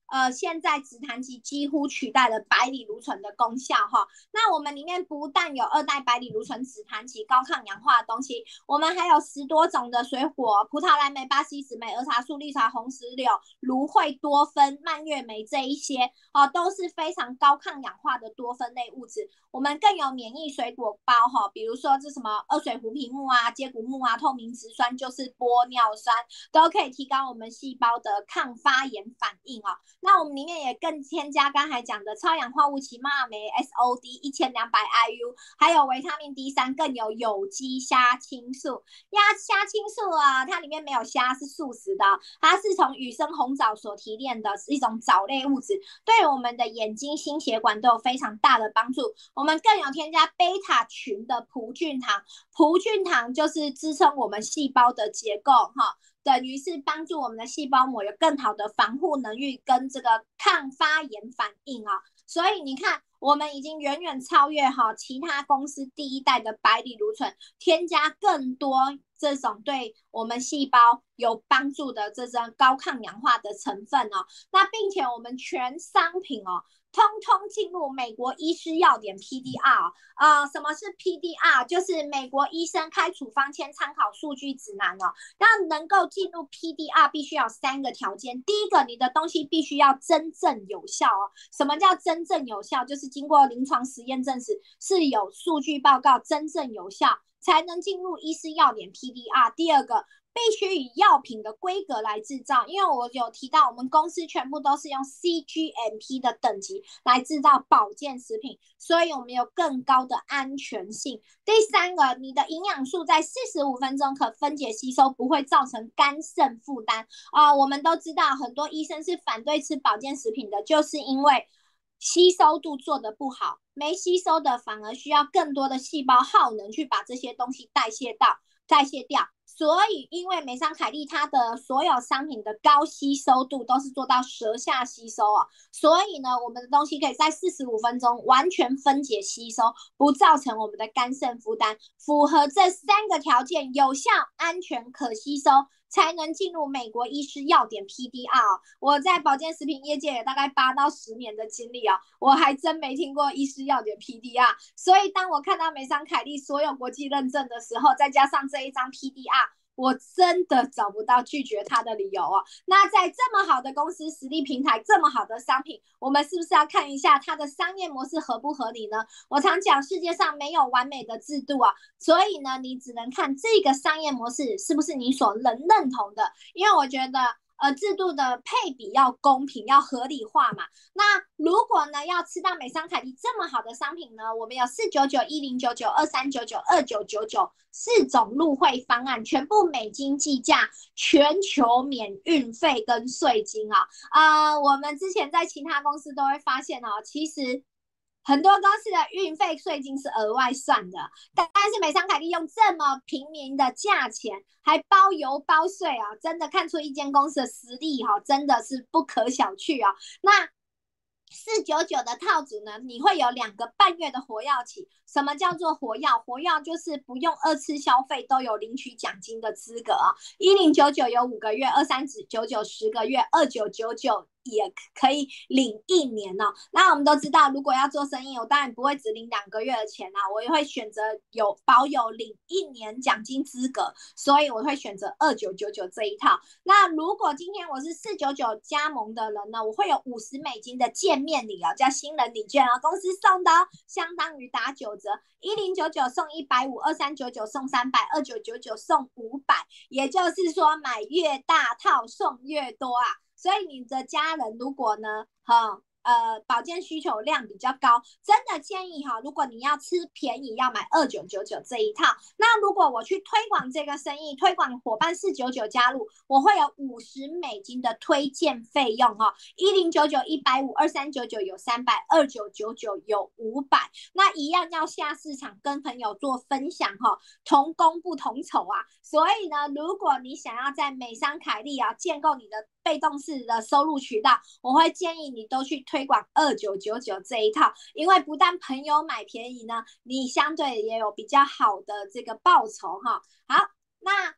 呃，现在植檀基几乎取代了百里芦醇的功效哈。那我们里面不但有二代百里芦醇、植檀基高抗氧化的东西，我们还有十多种的水果，葡萄蓝莓、巴西紫莓、儿茶素、绿茶、红石榴、芦荟、多酚、蔓越莓这一些哦，都是非常高抗氧化的多酚类物质。我们更有免疫水果包哈，比如说这什么二水胡皮木啊、接骨木啊、透明质酸，就是玻尿酸，都可以提高我们细胞的抗发炎反应哦。那我们里面也更添加刚才讲的超氧化物奇马酶 S O D 一千两百 I U， 还有维他命 D 三，更有有机虾青素。鸭虾青素啊，它里面没有虾，是素食的，它是从雨生红藻所提炼的，是一种藻类物质，对我们的眼睛、心血管都有非常大的帮助。我们更有添加贝塔群的葡聚糖，葡聚糖就是支撑我们细胞的结构哈。等于是帮助我们的细胞膜有更好的防护能力跟这个抗发炎反应啊。所以你看，我们已经远远超越哈其他公司第一代的百里芦醇，添加更多这种对我们细胞有帮助的这种高抗氧化的成分哦。那并且我们全商品哦，通通进入美国医师药典 P D R 啊、呃，什么是 P D R？ 就是美国医生开处方签参考数据指南哦。那能够进入 P D R 必须要三个条件，第一个，你的东西必须要真正有效哦。什么叫真正有效？就是经过临床实验证实是有数据报告真正有效，才能进入医师药典 P D R。第二个，必须以药品的规格来制造，因为我有提到我们公司全部都是用 C G M P 的等级来制造保健食品，所以我们有更高的安全性。第三个，你的营养素在四十五分钟可分解吸收，不会造成肝肾负担啊、呃。我们都知道很多医生是反对吃保健食品的，就是因为吸收度做得不好，没吸收的反而需要更多的细胞耗能去把这些东西代谢到代谢掉。所以因为美商凯利它的所有商品的高吸收度都是做到舌下吸收啊，所以呢我们的东西可以在四十五分钟完全分解吸收，不造成我们的肝肾负担。符合这三个条件，有效、安全、可吸收，才能进入美国医师药典 P D R。 我在保健食品业界有大概八到十年的经历哦，我还真没听过医师药典 P D R。 所以当我看到美商凯利所有国际认证的时候，再加上这一张 P D R，我真的找不到拒绝他的理由哦。那在这么好的公司实力平台，这么好的商品，我们是不是要看一下它的商业模式合不合理呢？我常讲世界上没有完美的制度啊，所以呢你只能看这个商业模式是不是你所能认同的。因为我觉得呃，制度的配比要公平，要合理化嘛。那如果呢，要吃到美商凯利这么好的商品呢，我们有四九九、一零九九、二三九九、二九九九四种入会方案，全部美金计价，全球免运费跟税金啊。啊、呃，我们之前在其他公司都会发现哦，其实很多公司的运费税金是额外算的，但是美商凯利用这么平民的价钱，还包邮包税啊，真的看出一间公司的实力哈、哦，真的是不可小觑啊。那四九九的套组呢，你会有两个半月的活跃期。什么叫做活跃？活跃就是不用二次消费都有领取奖金的资格啊。一零九九有五个月，二三九九十个月，二九九九也可以领一年哦。那我们都知道，如果要做生意，我当然不会只领两个月的钱啊，我也会选择有保有领一年奖金资格，所以我会选择二九九九这一套。那如果今天我是四九九加盟的人呢，我会有五十美金的见面礼哦，叫新人礼券哦，公司送的哦，相当于打九折。一零九九送一百五，二三九九送三百，二九九九送五百，也就是说买越大套送越多啊。所以你的家人如果呢，哈。呃，保健需求量比较高，真的建议哈，如果你要吃便宜，要买二九九九这一套。那如果我去推广这个生意，推广伙伴四九九加入，我会有五十美金的推荐费用哈。一零九九一百五，二三九九有三百，二九九九有五百。那一样要下市场跟朋友做分享哈，同工不同酬啊。所以呢，如果你想要在美商凯利啊建构你的被动式的收入渠道，我会建议你都去推广二九九九这一套，因为不但朋友买便宜呢，你相对也有比较好的这个报酬哈。好，那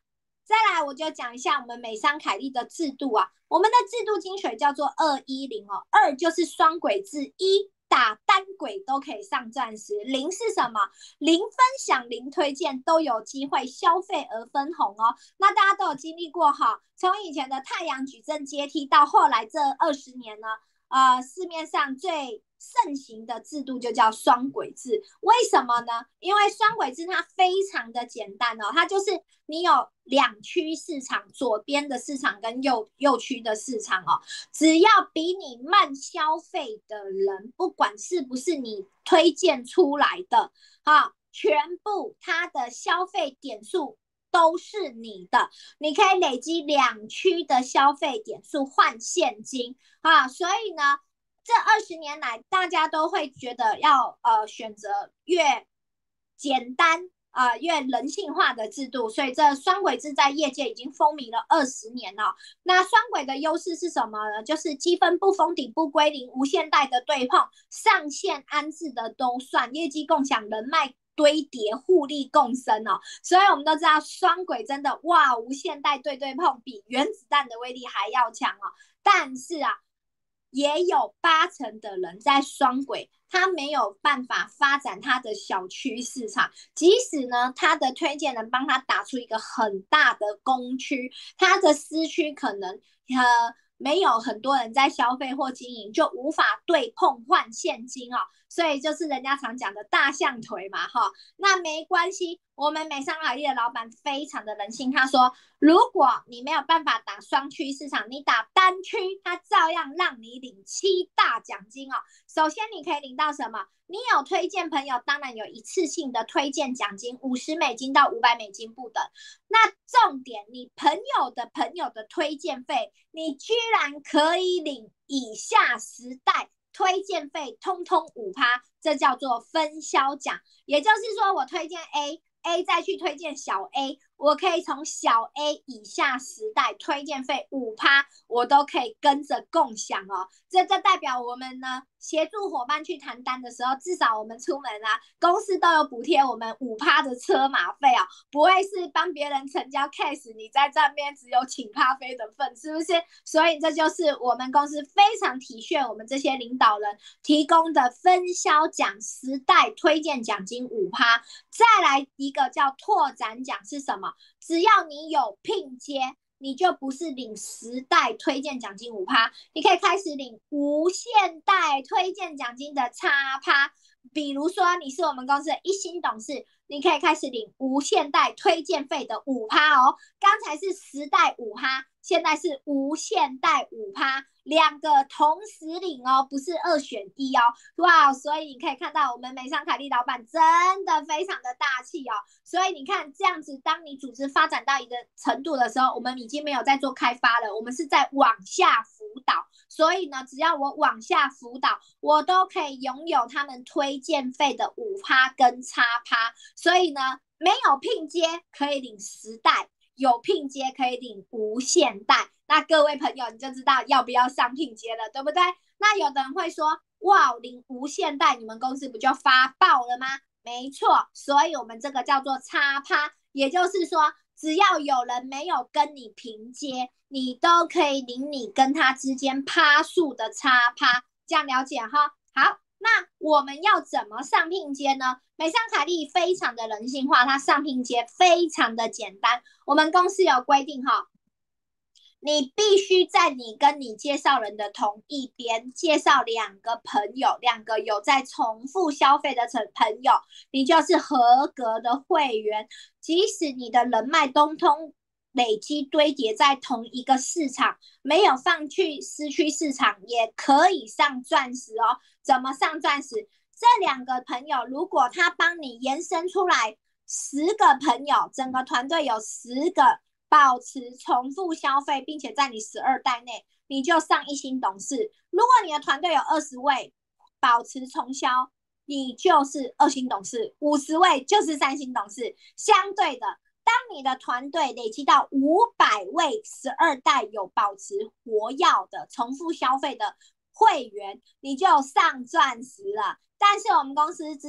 再来，我就讲一下我们美商凯利的制度啊。我们的制度精髓叫做二一零哦，二就是双轨制，一打单轨都可以上钻石，零是什么？零分享、零推荐都有机会消费而分红哦。那大家都有经历过哈，从以前的太阳矩阵阶梯到后来这二十年呢，呃，市面上最盛行的制度就叫双轨制。为什么呢？因为双轨制它非常的简单哦，它就是你有两区市场，左边的市场跟右右区的市场哦，只要比你慢消费的人，不管是不是你推荐出来的，哈，全部它的消费点数都是你的，你可以累积两区的消费点数换现金啊，所以呢。这二十年来，大家都会觉得要呃选择越简单啊、呃、越人性化的制度，所以这双轨制在业界已经风靡了二十年了。那双轨的优势是什么呢？就是积分不封顶、不归零、无限贷的对碰、上线安置的都算，业绩共享、人脉堆叠、互利共生哦。所以我们都知道双轨真的哇，无限贷对对碰比原子弹的威力还要强哦。但是啊。也有八成的人在双轨，他没有办法发展他的小区市场，即使呢他的推荐人帮他打出一个很大的公区，他的私区可能呃没有很多人在消费或经营，就无法对碰换现金哦，所以就是人家常讲的大象腿嘛哈。那没关系，我们美商凯利的老板非常的人性，他说如果你没有办法打双区市场，你打单区，他照样让你领七大奖金哦。首先你可以领到什么？你有推荐朋友，当然有一次性的推荐奖金，五十美金到五百美金不等。那重点，你朋友的朋友的推荐费，你居然可以领以下十袋推荐费，通通五趴，这叫做分销奖。也就是说，我推荐 A，A 再去推荐小 A， 我可以从小 A 以下十袋推荐费五趴，我都可以跟着共享哦。这这代表我们呢协助伙伴去谈单的时候，至少我们出门啊，公司都有补贴我们五趴的车马费啊，不会是帮别人成交 case， 你在这边只有请咖啡的份，是不是？所以这就是我们公司非常体恤我们这些领导人提供的分销奖十袋推荐奖金五趴。再来一个叫拓展奖是什么？只要你有聘接，你就不是领十袋推荐奖金五趴，你可以开始领无限袋推荐奖金的叉趴。比如说你是我们公司的一星董事，你可以开始领无限袋推荐费的五趴哦。刚才是十袋五趴，现在是无限袋五趴，两个同时领哦，不是二选一哦。哇，所以你可以看到我们美商凯利老板真的非常的大气哦。所以你看这样子，当你组织发展到一个程度的时候，我们已经没有在做开发了，我们是在往下辅导。所以呢，只要我往下辅导，我都可以拥有他们推荐费的五趴跟叉趴。所以呢，没有聘接可以领十袋，有聘接可以领无限袋。那各位朋友，你就知道要不要上聘接了，对不对？那有的人会说，哇，领无限袋，你们公司不就发爆了吗？没错，所以我们这个叫做叉趴，也就是说，只要有人没有跟你平接，你都可以领你跟他之间趴数的叉趴，这样了解哈？好，那我们要怎么上聘接呢？美商凯利非常的人性化，它上聘接非常的简单。我们公司有规定哈，你必须在你跟你介绍人的同一边介绍两个朋友，两个有在重复消费的朋友，你就是合格的会员。即使你的人脉通通累积堆叠在同一个市场，没有放去市区市场，也可以上钻石哦。怎么上钻石？这两个朋友，如果他帮你延伸出来十个朋友，整个团队有十个保持重复消费，并且在你十二代内，你就上一星董事。如果你的团队有二十位，保持重销，你就是二星董事；五十位就是三星董事。相对的，当你的团队累积到五百位十二代有保持活跃的重复消费的会员，你就上钻石了。但是我们公司知道，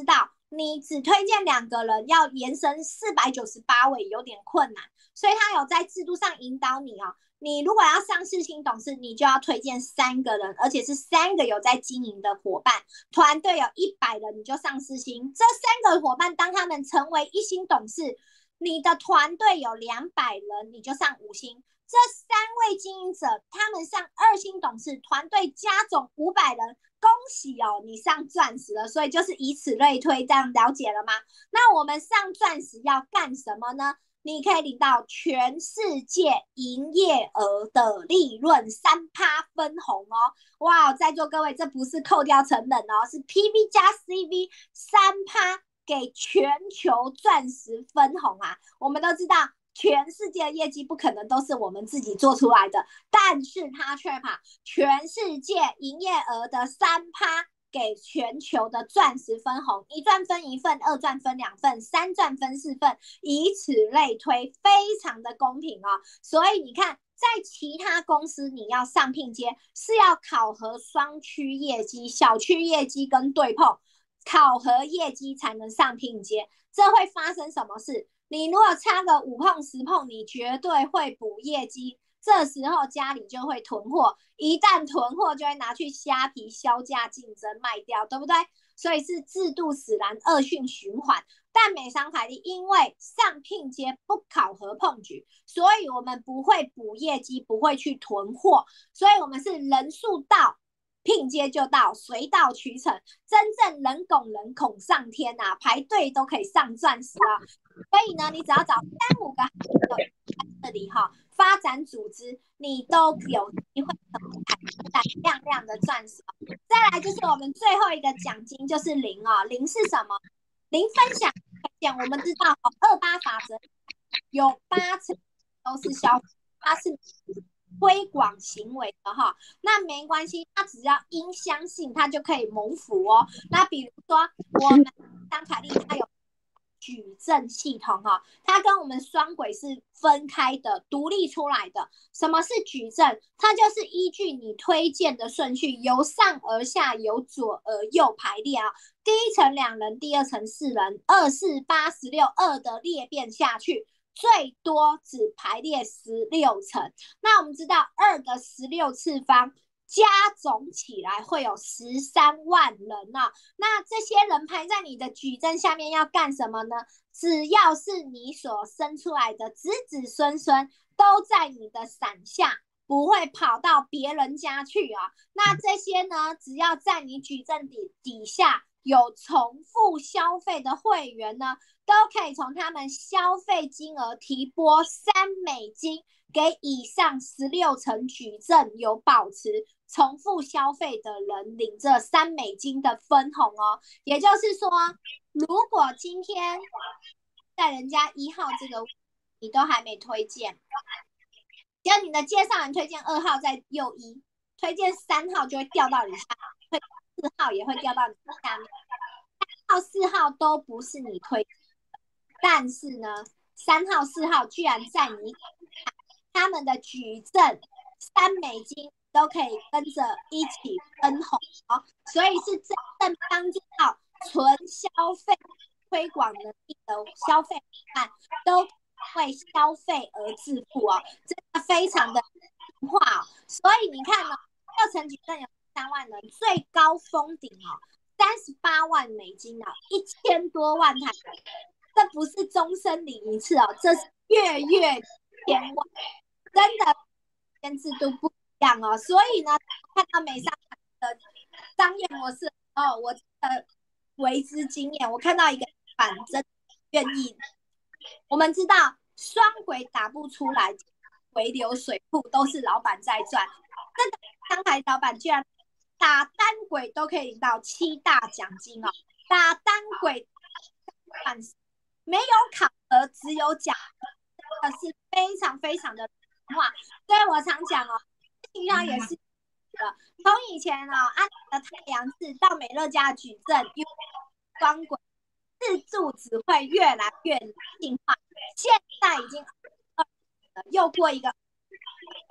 你只推荐两个人，要延伸四百九十八位有点困难，所以他有在制度上引导你哦。你如果要上世新董事，你就要推荐三个人，而且是三个有在经营的伙伴，团队有一百人，你就上世新。这三个伙伴当他们成为一星董事，你的团队有两百人，你就上五星。这三位经营者，他们上二星董事，团队加总五百人，恭喜哦，你上钻石了。所以就是以此类推，这样了解了吗？那我们上钻石要干什么呢？你可以领到全世界营业额的利润三趴分红哦！哇，在座各位，这不是扣掉成本哦，是 P V 加 C V 三趴给全球钻石分红啊！我们都知道，全世界的业绩不可能都是我们自己做出来的，但是它却把全世界营业额的三趴给全球的钻石分红，一钻分一份，二钻分两份，三钻分四份，以此类推，非常的公平哦。所以你看，在其他公司你要上聘阶是要考核双区业绩、小区业绩跟对碰，考核业绩才能上聘阶。这会发生什么事？你如果差个五碰十碰，你绝对会补业绩。这时候家里就会囤货，一旦囤货就会拿去虾皮销价竞争卖掉，对不对？所以是制度使然，恶性循环。但美商凯利因为上聘阶不考核碰举，所以我们不会补业绩，不会去囤货，所以我们是人数到聘阶就到，水到渠成，真正人拱人孔上天啊，排队都可以上钻石啊！所以呢，你只要找三五个这里哈、哦，发展组织你都有机会成为闪亮亮的钻石。再来就是我们最后一个奖金就是零哦，零是什么？零分享推荐。我们知道哦，二八法则有八成都是消费，它是推广行为的哈，那没关系，他只要因相信，他就可以蒙福哦。那比如说我们张凯丽，她有矩阵系统哈，它跟我们双轨是分开的，独立出来的。什么是矩阵？它就是依据你推荐的顺序，由上而下，由左而右排列啊。第一层两人，第二层四人，二四八十六，二的列变下去。最多只排列十六层，那我们知道二的十六次方加总起来会有十三万人啊。那这些人排在你的矩阵下面要干什么呢？只要是你所生出来的子子孙孙都在你的伞下，不会跑到别人家去啊。那这些呢，只要在你矩阵底底下有重复消费的会员呢，都可以从他们消费金额提拨三美金给以上十六层矩阵有保持重复消费的人领这三美金的分红哦。也就是说，如果今天在人家一号这个你都还没推荐，只要你的介绍人推荐二号在右一，推荐三号就会掉到你下面，推四号也会掉到你下面，三号四号都不是你推荐，但是呢，三号四号居然在你他们的矩阵三美金都可以跟着一起分红哦，所以是真正帮助到纯消费推广能力的消费者都为消费而致富哦，真的非常的化哦。所以你看呢，六成矩阵有三万人，最高峰顶哦，三十八万美金啊，一千多万台。这不是终身领一次哦，这是月月千万，真的跟制度不一样哦。所以呢，看到美商的商业模式哦，我真的为之惊艳。我看到一个板真愿意，我们知道双轨打不出来，回流水库都是老板在赚。这个商台老板居然打单轨都可以领到七大奖金哦，打单轨板没有考核，只有奖，真的是非常非常的哇！所以我常讲哦，形象也是的。从以前哦，安的太阳字到美乐家矩阵，双轨自助只会越来越进化。现在已经又过一个，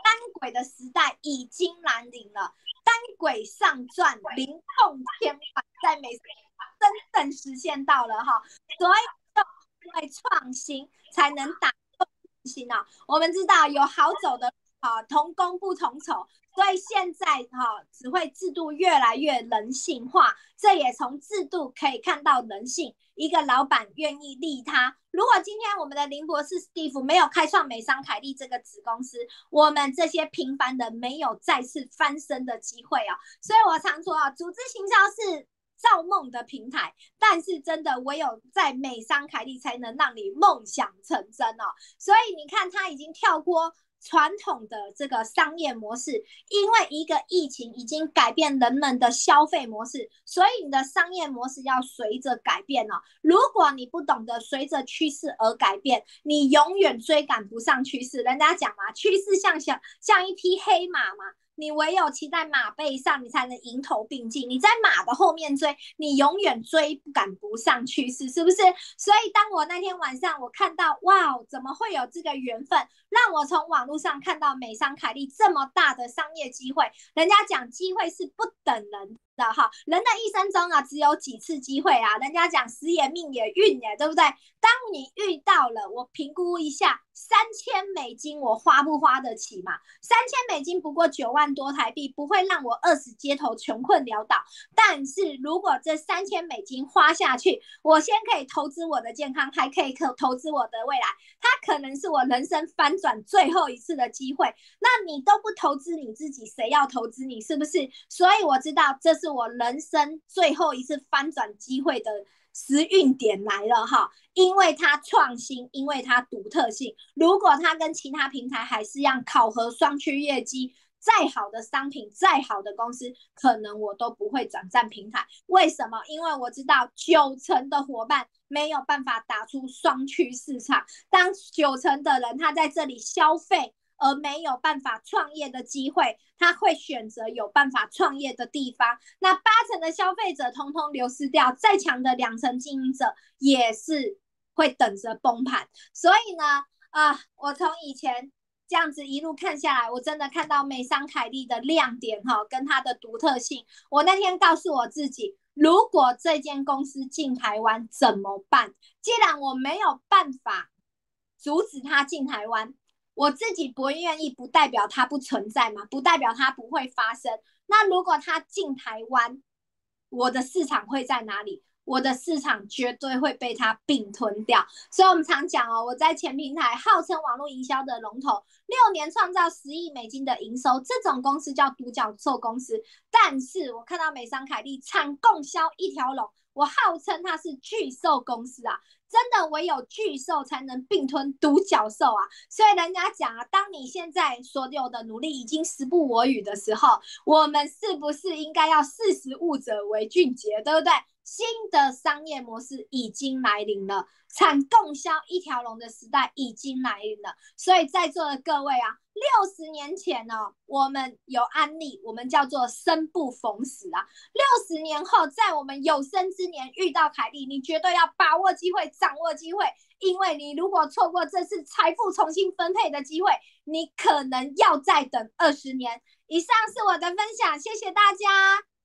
单轨的时代已经来临了，单轨上赚零控千万，在美商真正实现到了哈，所以就因为创新才能打动人心啊。我们知道有好走的啊，同工不同酬。所以现在哈、哦，只会制度越来越人性化，这也从制度可以看到人性。一个老板愿意利他。如果今天我们的林博士 Steve 没有开创美商凯利这个子公司，我们这些平凡人没有再次翻身的机会哦。所以我常说啊，组织行销是造梦的平台，但是真的唯有在美商凯利才能让你梦想成真哦。所以你看，他已经跳过传统的这个商业模式，因为一个疫情已经改变人们的消费模式，所以你的商业模式要随着改变哦。如果你不懂得随着趋势而改变，你永远追赶不上趋势。人家讲嘛，趋势像像像一匹黑马嘛。你唯有骑在马背上，你才能迎头并进。你在马的后面追，你永远追赶不上趋势，是不是？所以当我那天晚上我看到，哇，怎么会有这个缘分，让我从网络上看到美商凯利这么大的商业机会。人家讲机会是不等人的哈，人的一生中啊，只有几次机会啊。人家讲时也命也运也，对不对？当你遇到了，我评估一下，三千美金我花不花得起嘛？三千美金不过九万多台币，不会让我饿死街头穷困潦倒。但是如果这三千美金花下去，我先可以投资我的健康，还可以投资我的未来，它可能是我人生翻转最后一次的机会。那你都不投资你自己，谁要投资你？是不是？所以我知道这是我人生最后一次翻转机会的时运点来了哈，因为它创新，因为它独特性。如果它跟其他平台还是一样考核双区业绩，再好的商品，再好的公司，可能我都不会转战平台。为什么？因为我知道九成的伙伴没有办法打出双区市场。当九成的人他在这里消费，而没有办法创业的机会，他会选择有办法创业的地方。那八成的消费者通通流失掉，再强的两成经营者也是会等着崩盘。所以呢，啊、呃，我从以前这样子一路看下来，我真的看到美商凯利的亮点哈，跟它的独特性。我那天告诉我自己，如果这间公司进台湾怎么办？既然我没有办法阻止它进台湾，我自己不愿意，不代表它不存在嘛，不代表它不会发生。那如果它进台湾，我的市场会在哪里？我的市场绝对会被它并吞掉。所以我们常讲哦，我在前平台号称网络营销的龙头，六年创造十亿美金的营收，这种公司叫独角兽公司。但是我看到美商凯利产供销一条龙，我号称它是巨兽公司啊。真的唯有巨兽才能并吞独角兽啊！所以人家讲啊，当你现在所有的努力已经时不我与的时候，我们是不是应该要识时务者为俊杰，对不对？新的商业模式已经来临了，产供销一条龙的时代已经来临了。所以在座的各位啊，六十年前呢、哦，我们有案例，我们叫做生不逢时啊。六十年后，在我们有生之年遇到凯利，你绝对要把握机会，掌握机会，因为你如果错过这次财富重新分配的机会，你可能要再等二十年。以上是我的分享，谢谢大家。